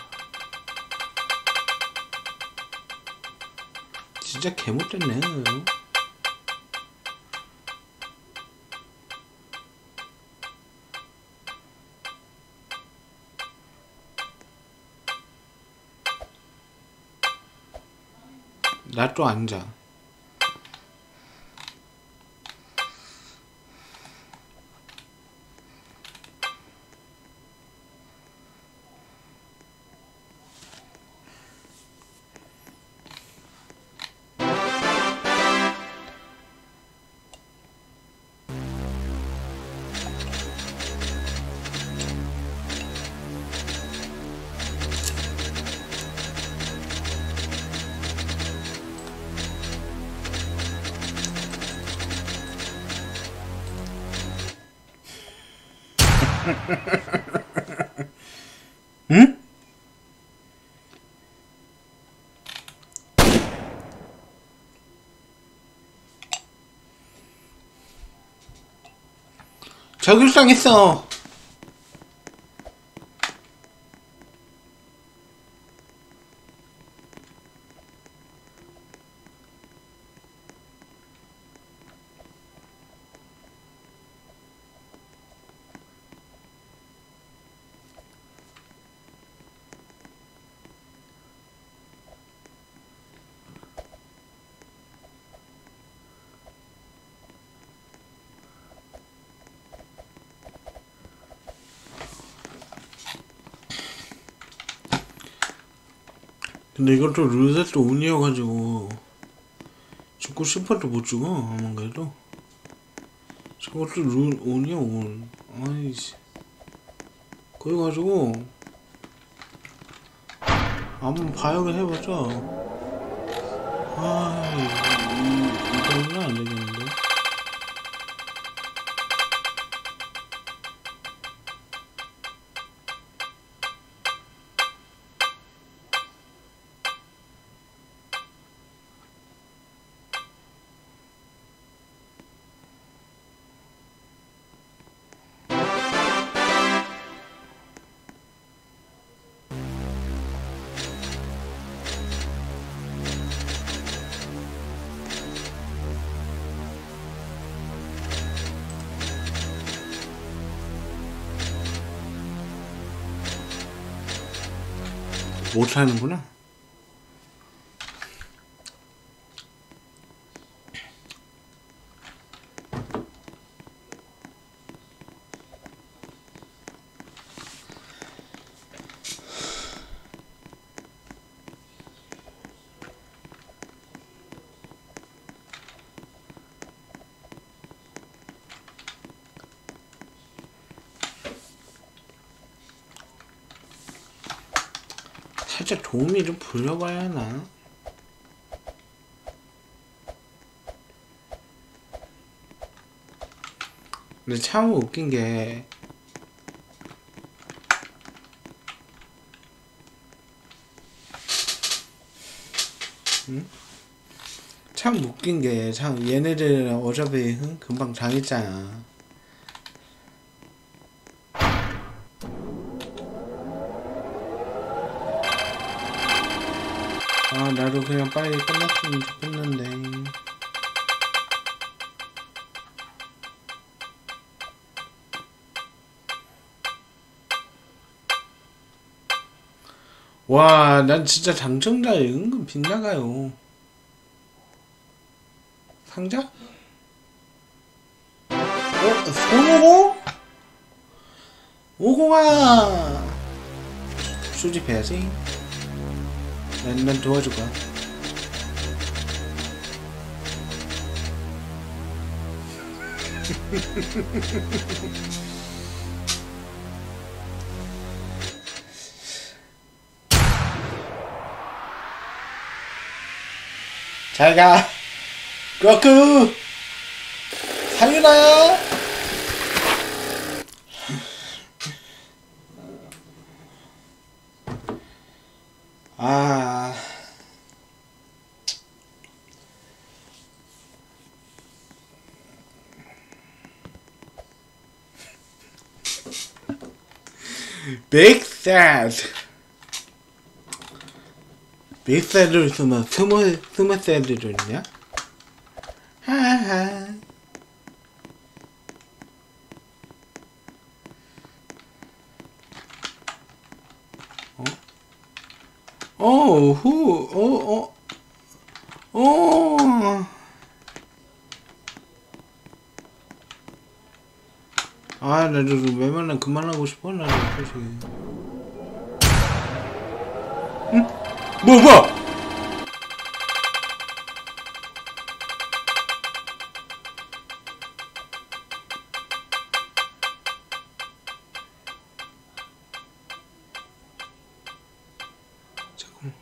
진짜 개못됐네. 나 또 앉아. 응? 저격당했어. 근데 이것도 르셋도 운이어가지고 죽고 싶어도 못 죽어. 아만 그래도 저것도 룬 운이야 운. 아이씨 그래가지고 한번 봐야긴 해봤자 아 이거는 안 되겠는데. 못하는구나. 살짝 도움이 좀 불려봐야 하나? 근데 참 웃긴 게 응? 참 웃긴 게 참 얘네들이랑 어차피 응? 금방 당했잖아. 아 나도 그냥 빨리 끝났으면 좋겠는데. 와, 난 진짜 당첨자에 은근 빗나가요. 상자? 어? 손오공? 오공아! 수집해야지. 난, 난 도와줄까? 잘가. 그렇구 사유나야. 아 big sad big sad를 쓰면 스몰 스몰 sad를 있냐? 하하. 어? 어, 후, 어, 어, 오. 아, 나도 웬만하면 그만하고 싶어, 나도 솔직히. 응? 뭐, 뭐? 잠깐만.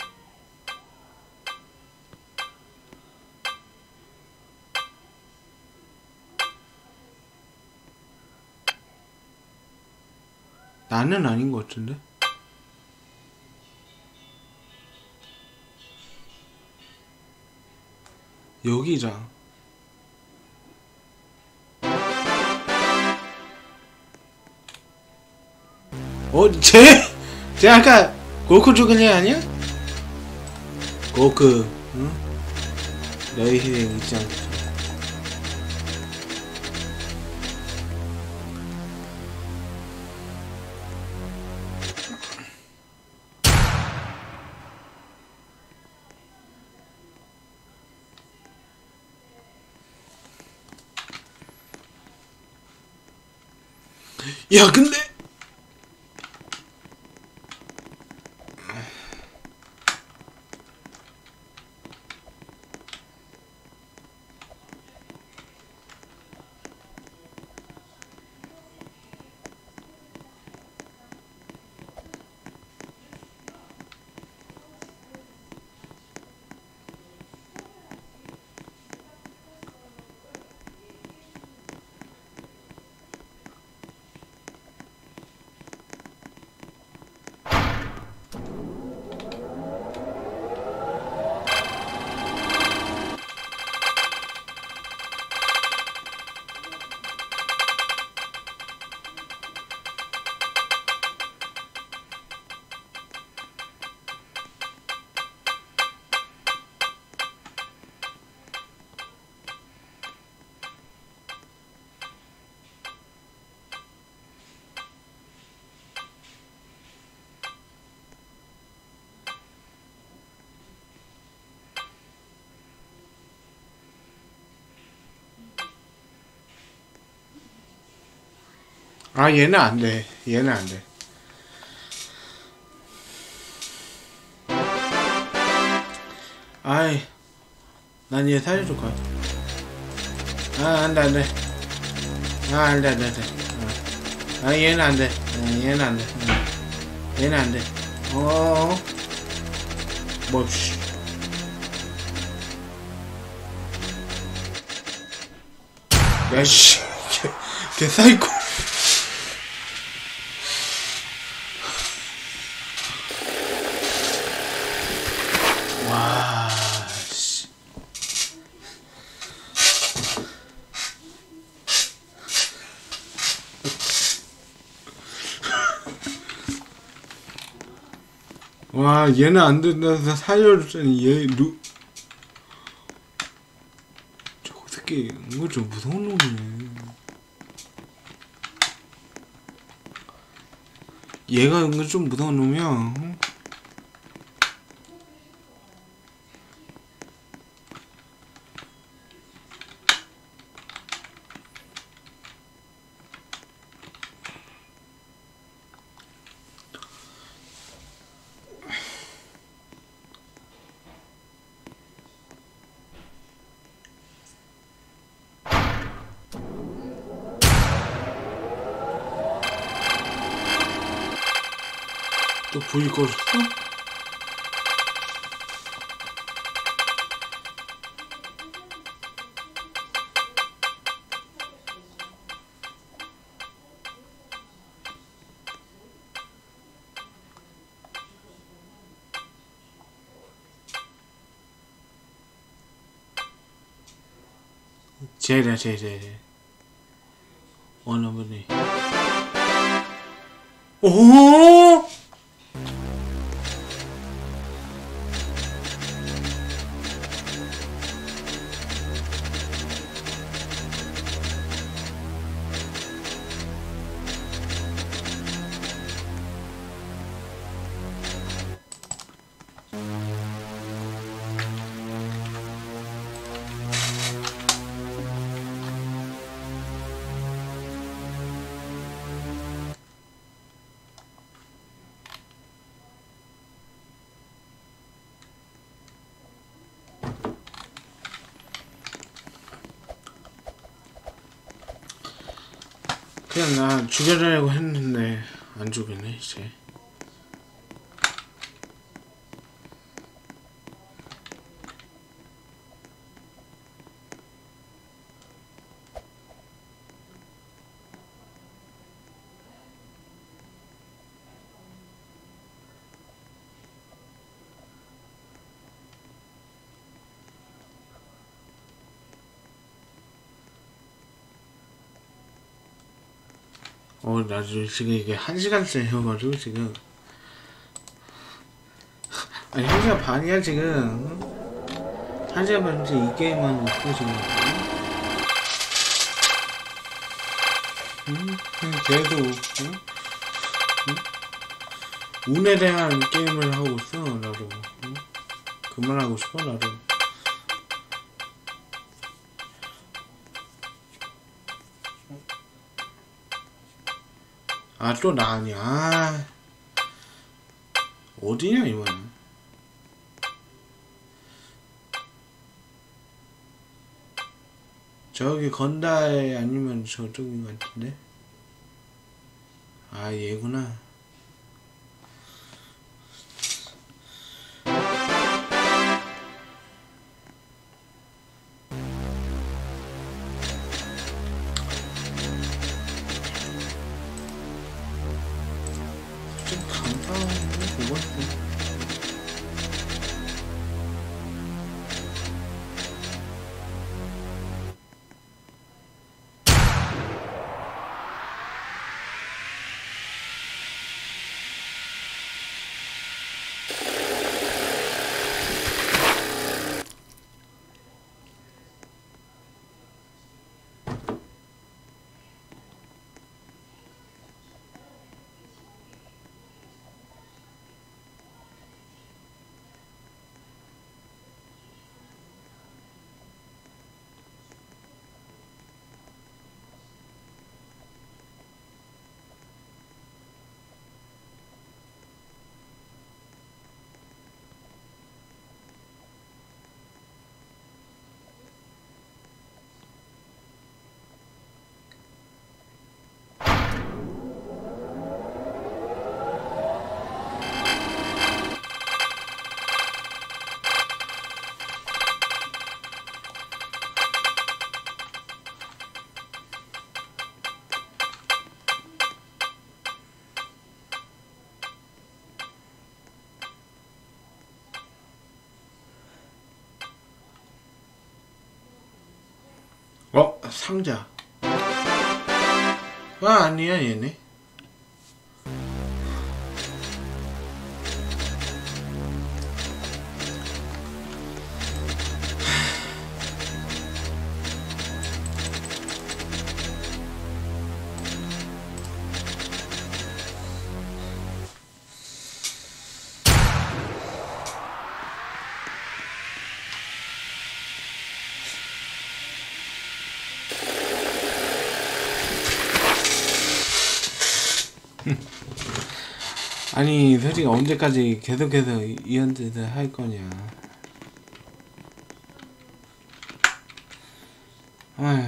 나는 아닌 것 같은데? 여기잖아. 어, 쟤? 쟤 아까 고쿠 죽은 애 아니야? 고쿠, 응? 너의 희생 잊지 않겠다. 야, 근데 아, 얘는 안 돼. 얘는 안 돼. 아이, 난 얘 살려줄 거야. 아, 안 돼, 안 돼. 아, 안 돼, 안 돼, 안 돼. 아, 아, 얘는 안 돼. 아, 얘는 안 돼. 아, 얘는 안 돼. 어, 뭐, 씨. 야, 씨. 개, 개 사이코. 와, 씨. 와, 얘는 안 된다서 살려줬더니 얘 누 저거 새끼 이거 좀 무서운 놈이네. 얘가 이거 좀 무서운 놈이야. 어? 또 불이 꺼졌어? 쟤다, 쟤, 쟤, 쟤. 어느 분이. 오! 그냥 나 죽여주려고 했는데 안 죽이네 이제. 어, 나 지금 이게 한 시간째 해가지고 지금 아니 한 시간 반이야 지금. 한 시간 반째 이 게임만 있고 지금. 응? 그냥 걔도 응? 응? 운에 대한 게임을 하고 있어 나도. 응? 그만하고 싶어 나도. 아, 또 나 아니야. 아, 어디냐, 이번엔. 저기 건다에 아니면 저쪽인 것 같은데? 아, 얘구나. 좀 간단한데, 그거? 어? 상자. 아, 아니야, 얘네. 아니 솔직히 언제까지 계속해서 이런 짓을 할 거냐. 아휴.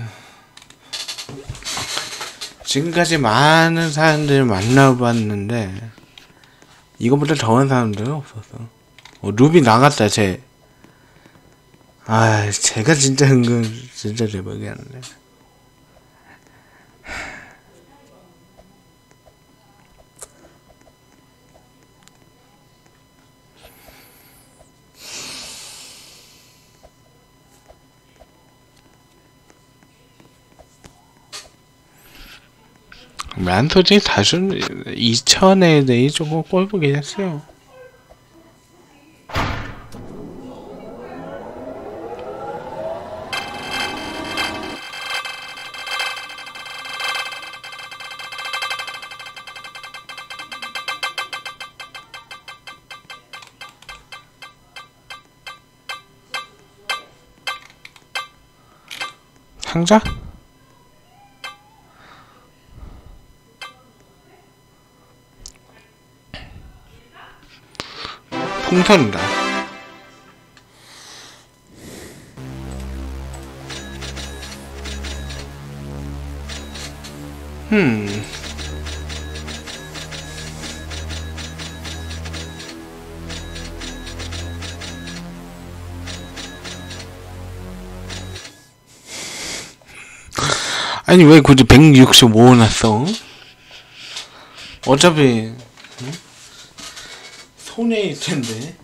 지금까지 많은 사람들을 만나봤는데 이거보다 더한 사람들은 없었어. 어, 루비 나갔다 쟤. 아, 쟤가 진짜 은근 진짜 대박이었네. 난 솔직히 사실 이천에 대해 조금 꼴보긴 했어요. 상자? 풍선이다. 흠. 아니 왜 굳이 백육십오 놨어? 어차피 응? 손해일 텐데.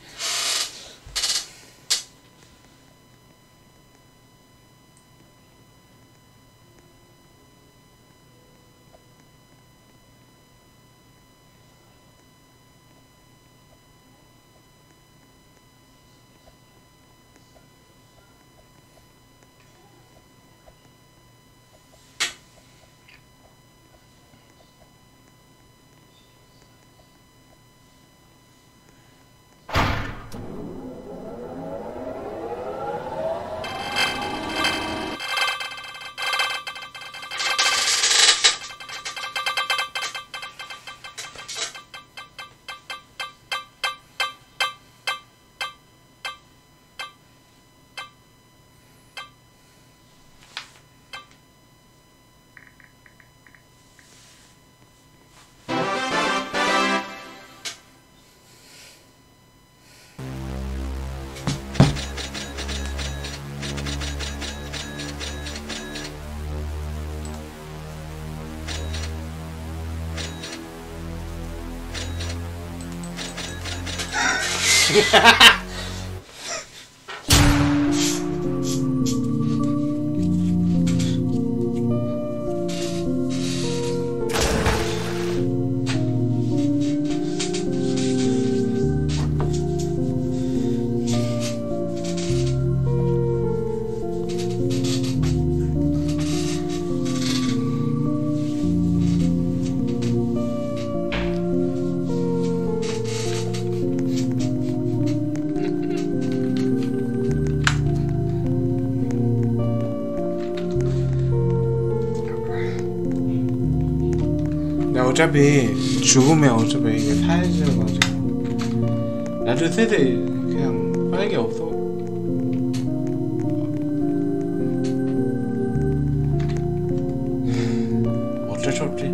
어차피 죽으면 어차피 이게 사해져가지고 나중에 세대 그냥 빨개 없어. 어쩔 수 없지.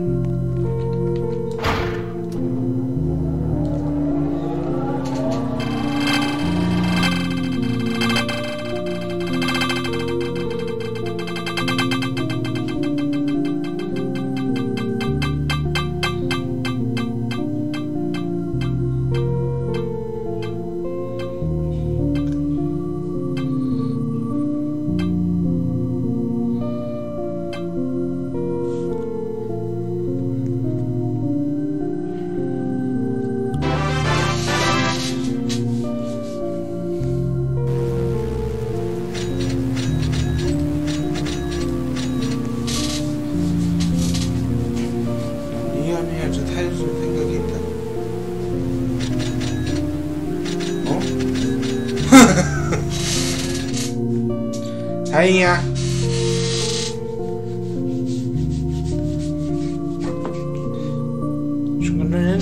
다행이야. 중간에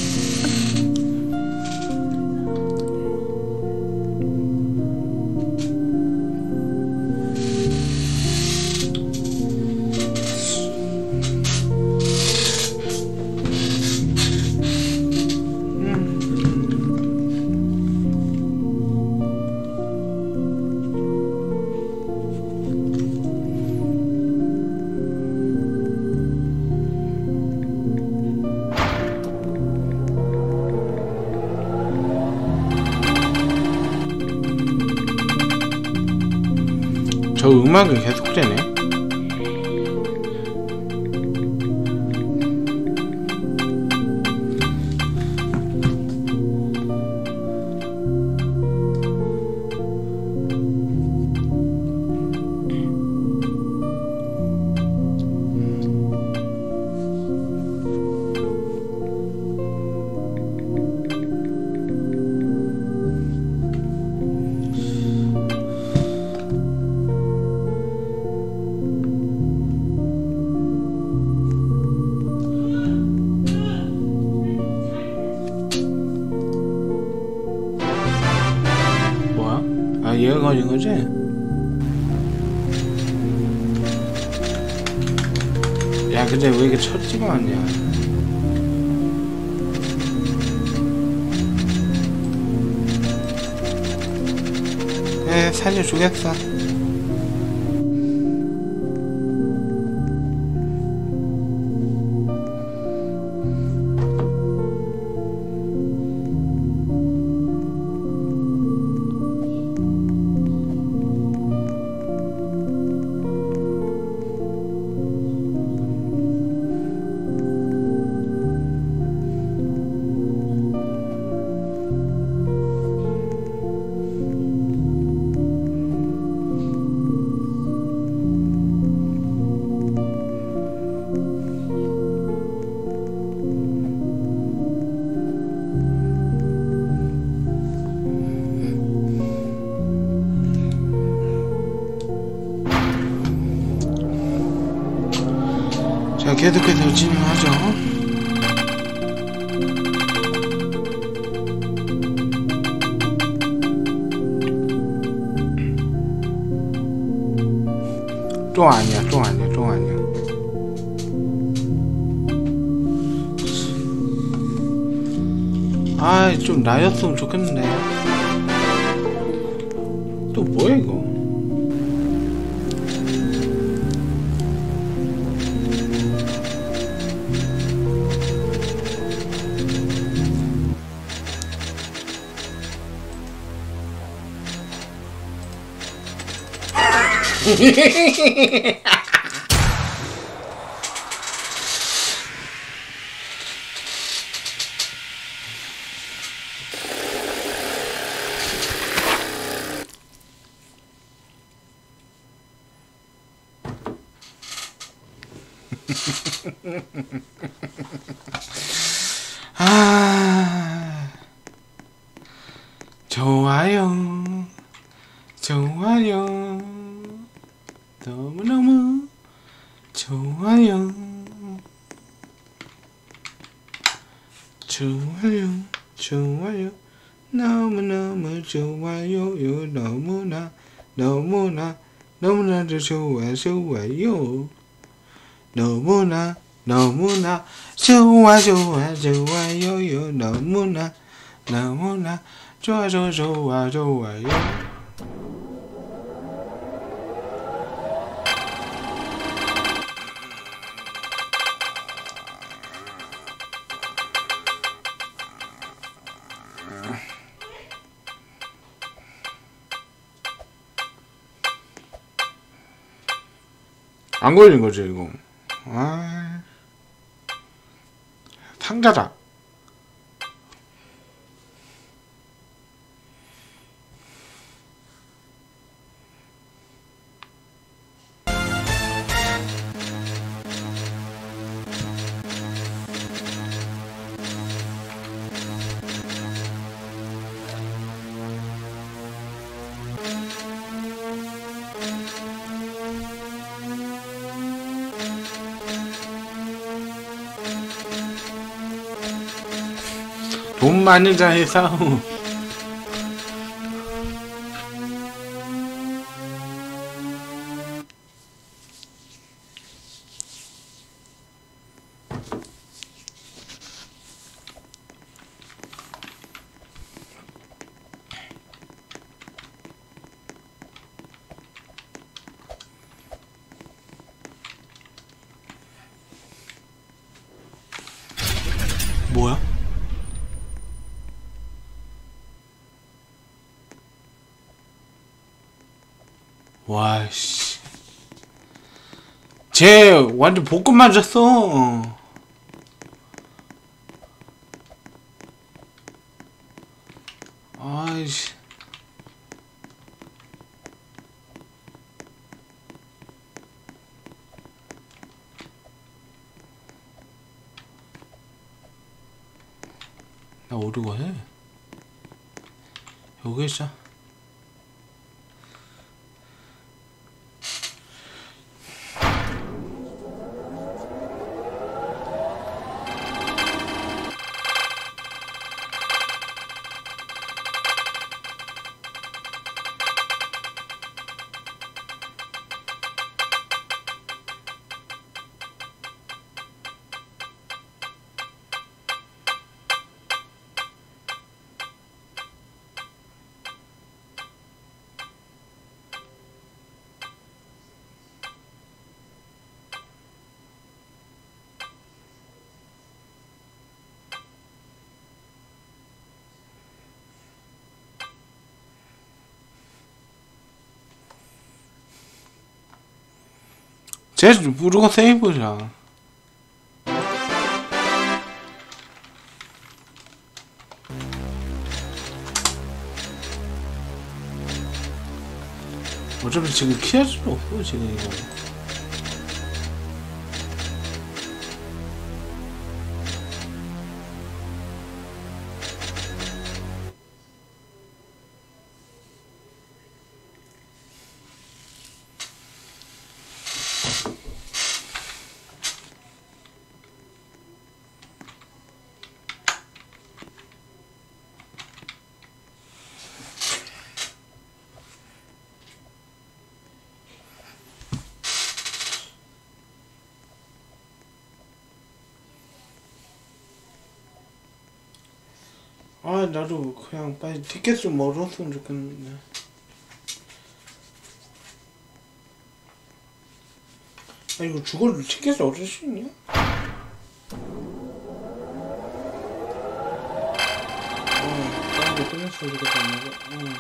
저 음악이 계속 되네. 얘가 가진 거지? 야 근데 왜 이렇게 처지가 않냐. 에 살려주겠어. 자, 계속해서 진행하죠. 또 아니야, 또 아니야, 또 아니야. 아이, 좀 나였으면 좋겠는데. 또 뭐야, 이거? 아, 좋아요, 좋아요, 너무너무 좋아요, 좋아요, 좋아요, 너무너무 좋아요, 요 너무나 너무나 너무나도 좋아 좋아요, 너무나 너무나 좋아 좋아 좋아요, 요 너무나 너무나 좋아 좋아 좋아 좋아요. 안 걸린 거죠 이거. 아, 상자다. 돈 많은 자의 싸움. 뭐야? 와씨, 쟤 완전 볶음 맞았어. 아이씨, 나 어디가 해? 여기 있어. 쟤 무조건 세이브야. 어차피 지금 키할 수도 없고 지금 이거. 아 나도 그냥 빨리 티켓 좀 멀었으면 좋겠는데. 아 이거 죽어도 티켓을 얻을 수 있냐? 어 다른 거 끝났으면 좋겠다. 응.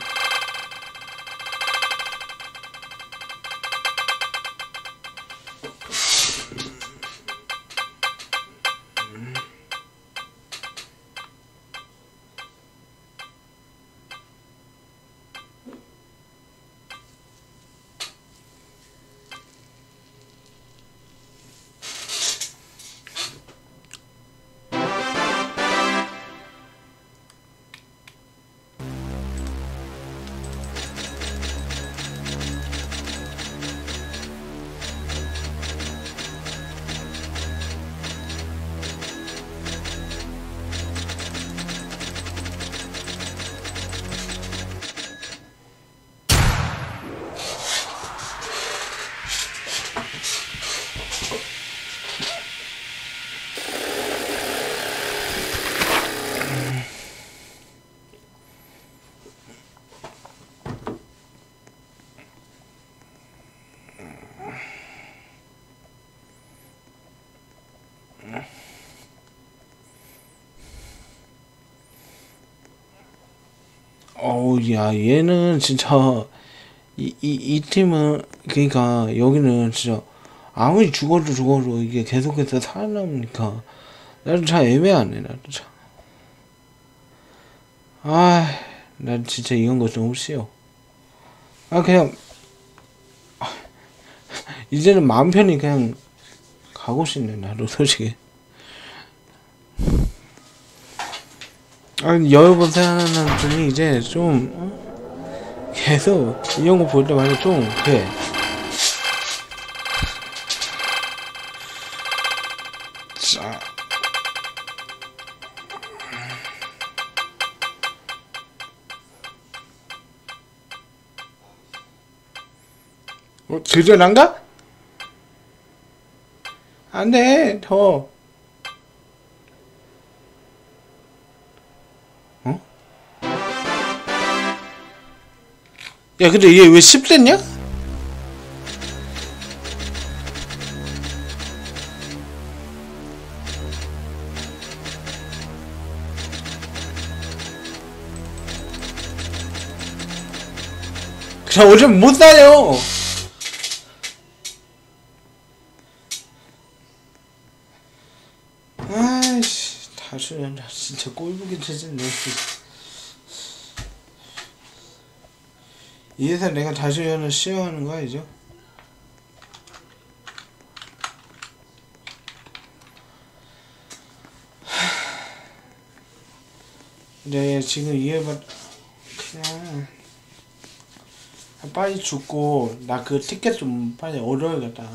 어우 야 얘는 진짜 이, 이, 이 팀은 그니까 여기는 진짜 아무리 죽어도 죽어도 이게 계속해서 살아남으니까 나도 참 애매하네. 나도 참. 아, 난 진짜 이런 거 너무 싫어. 아 그냥 이제는 마음 편히 그냥 가고 싶네. 나도 솔직히. 아니 여러분 생각하는 분이 이제 좀 어? 계속 이런 거 볼 때마다 좀 그래. 자, 어, 들전한가? 안돼 더. 야 근데 얘 왜 십 됐냐? 그냥 어차피 못 사요. 아이씨 다수연 진짜 꼴보기 찾았네. 이래서 내가 다수연을 싫어하는 거야 이제. 근데 지금 이해받 그냥 빨리 죽고 나 그 티켓 좀 빨리 얻어야겠다.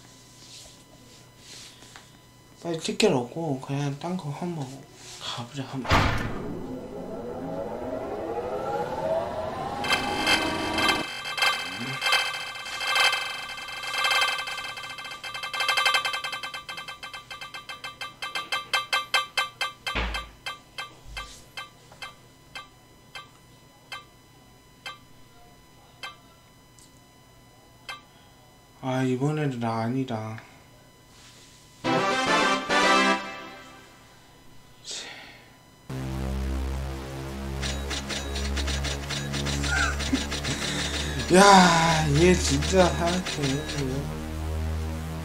빨리 티켓 얻고 그냥 딴 거 한번 가보자 한번. 아 이번에도 나 아니다. 야, 얘 진짜 사악해.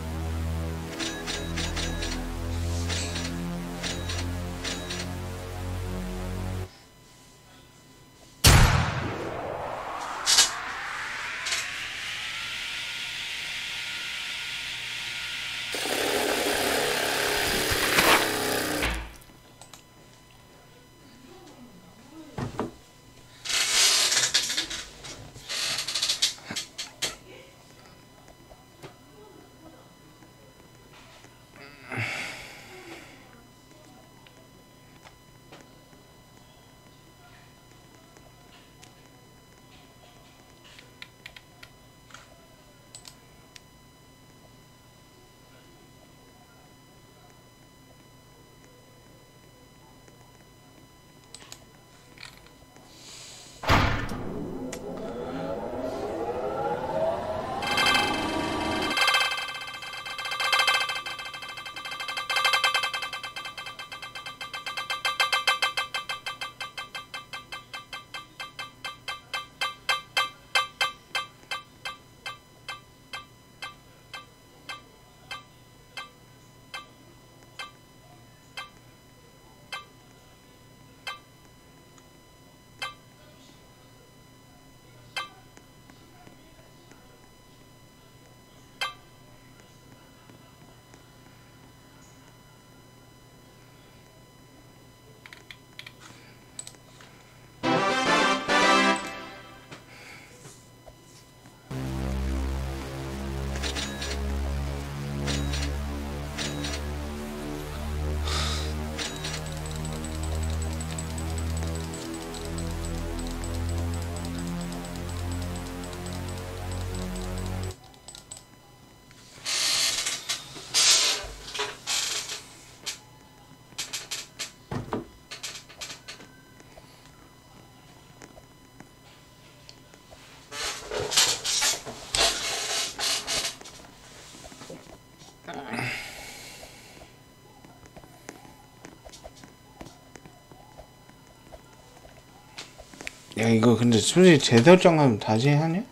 야 이거 근데 솔직히 재설정하면 다시 하냐?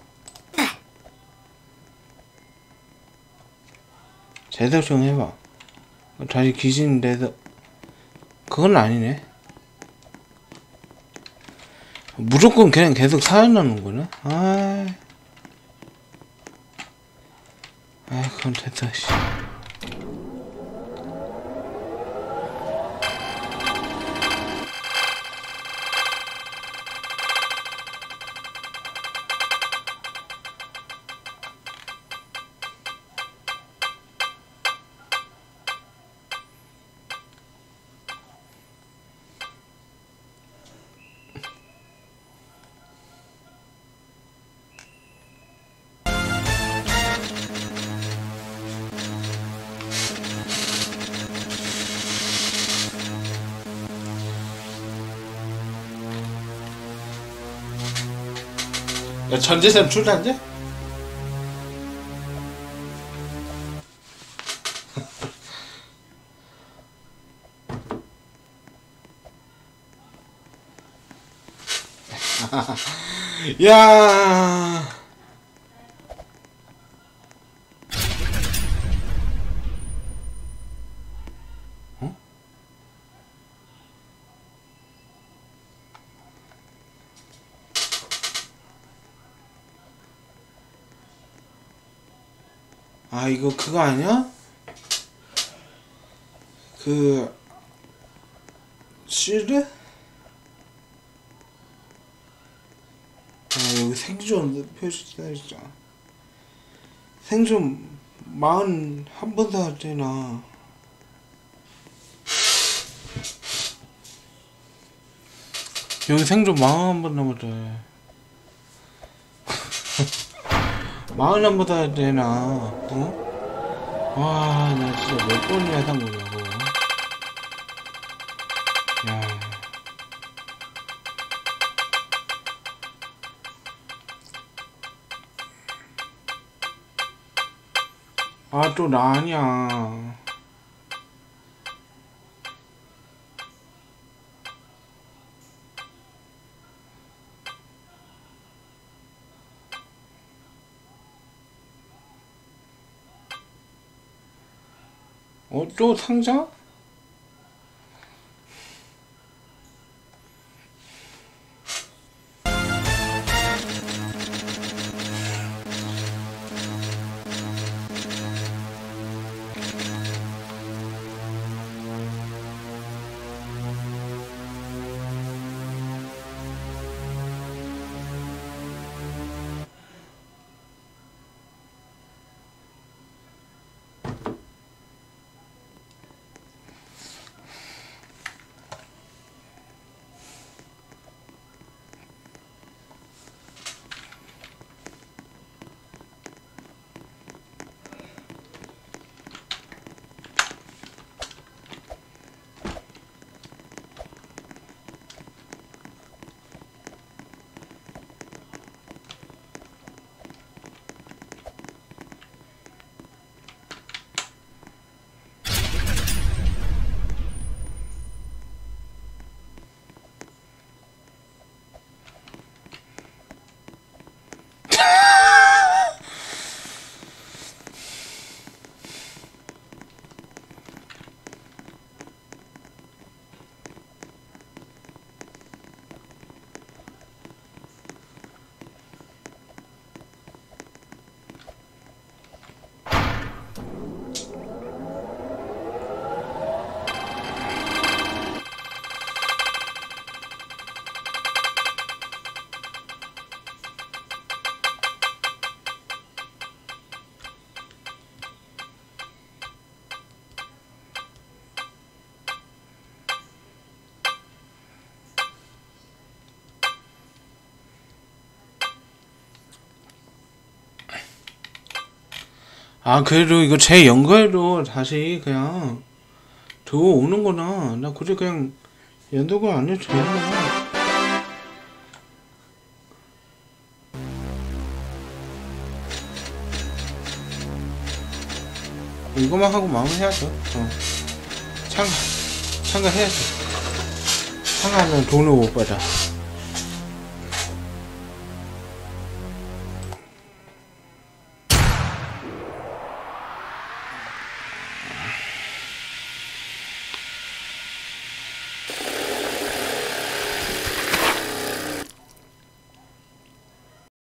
재설정 해봐. 다시 귀신 내서 그건 아니네. 무조건 그냥 계속 살아나는 거네. 아, 아 그건 됐다. 씨. 야, 전재산 출단제? 야. 어? 아 이거 그거 아니야? 그 실드? 아 여기 생존 표시되어 있잖아. 생존 마흔 한 번 더 할 때나. 여기 생존 마흔 한 번 남았대. 마흔 한 번 더 할 때나. 어? 와, 나 진짜 몇 번이나 산 거냐고. 야. 아, 또 나 아니야. 어, 또 상자? 아 그래도 이거 재연결도 다시 그냥 들어오는구나. 나 굳이 그냥 연동을 안 해도 되는구나. 이거만 하고 마무리해야죠. 어. 참가 참가해야죠. 참가하면 돈을 못 받아.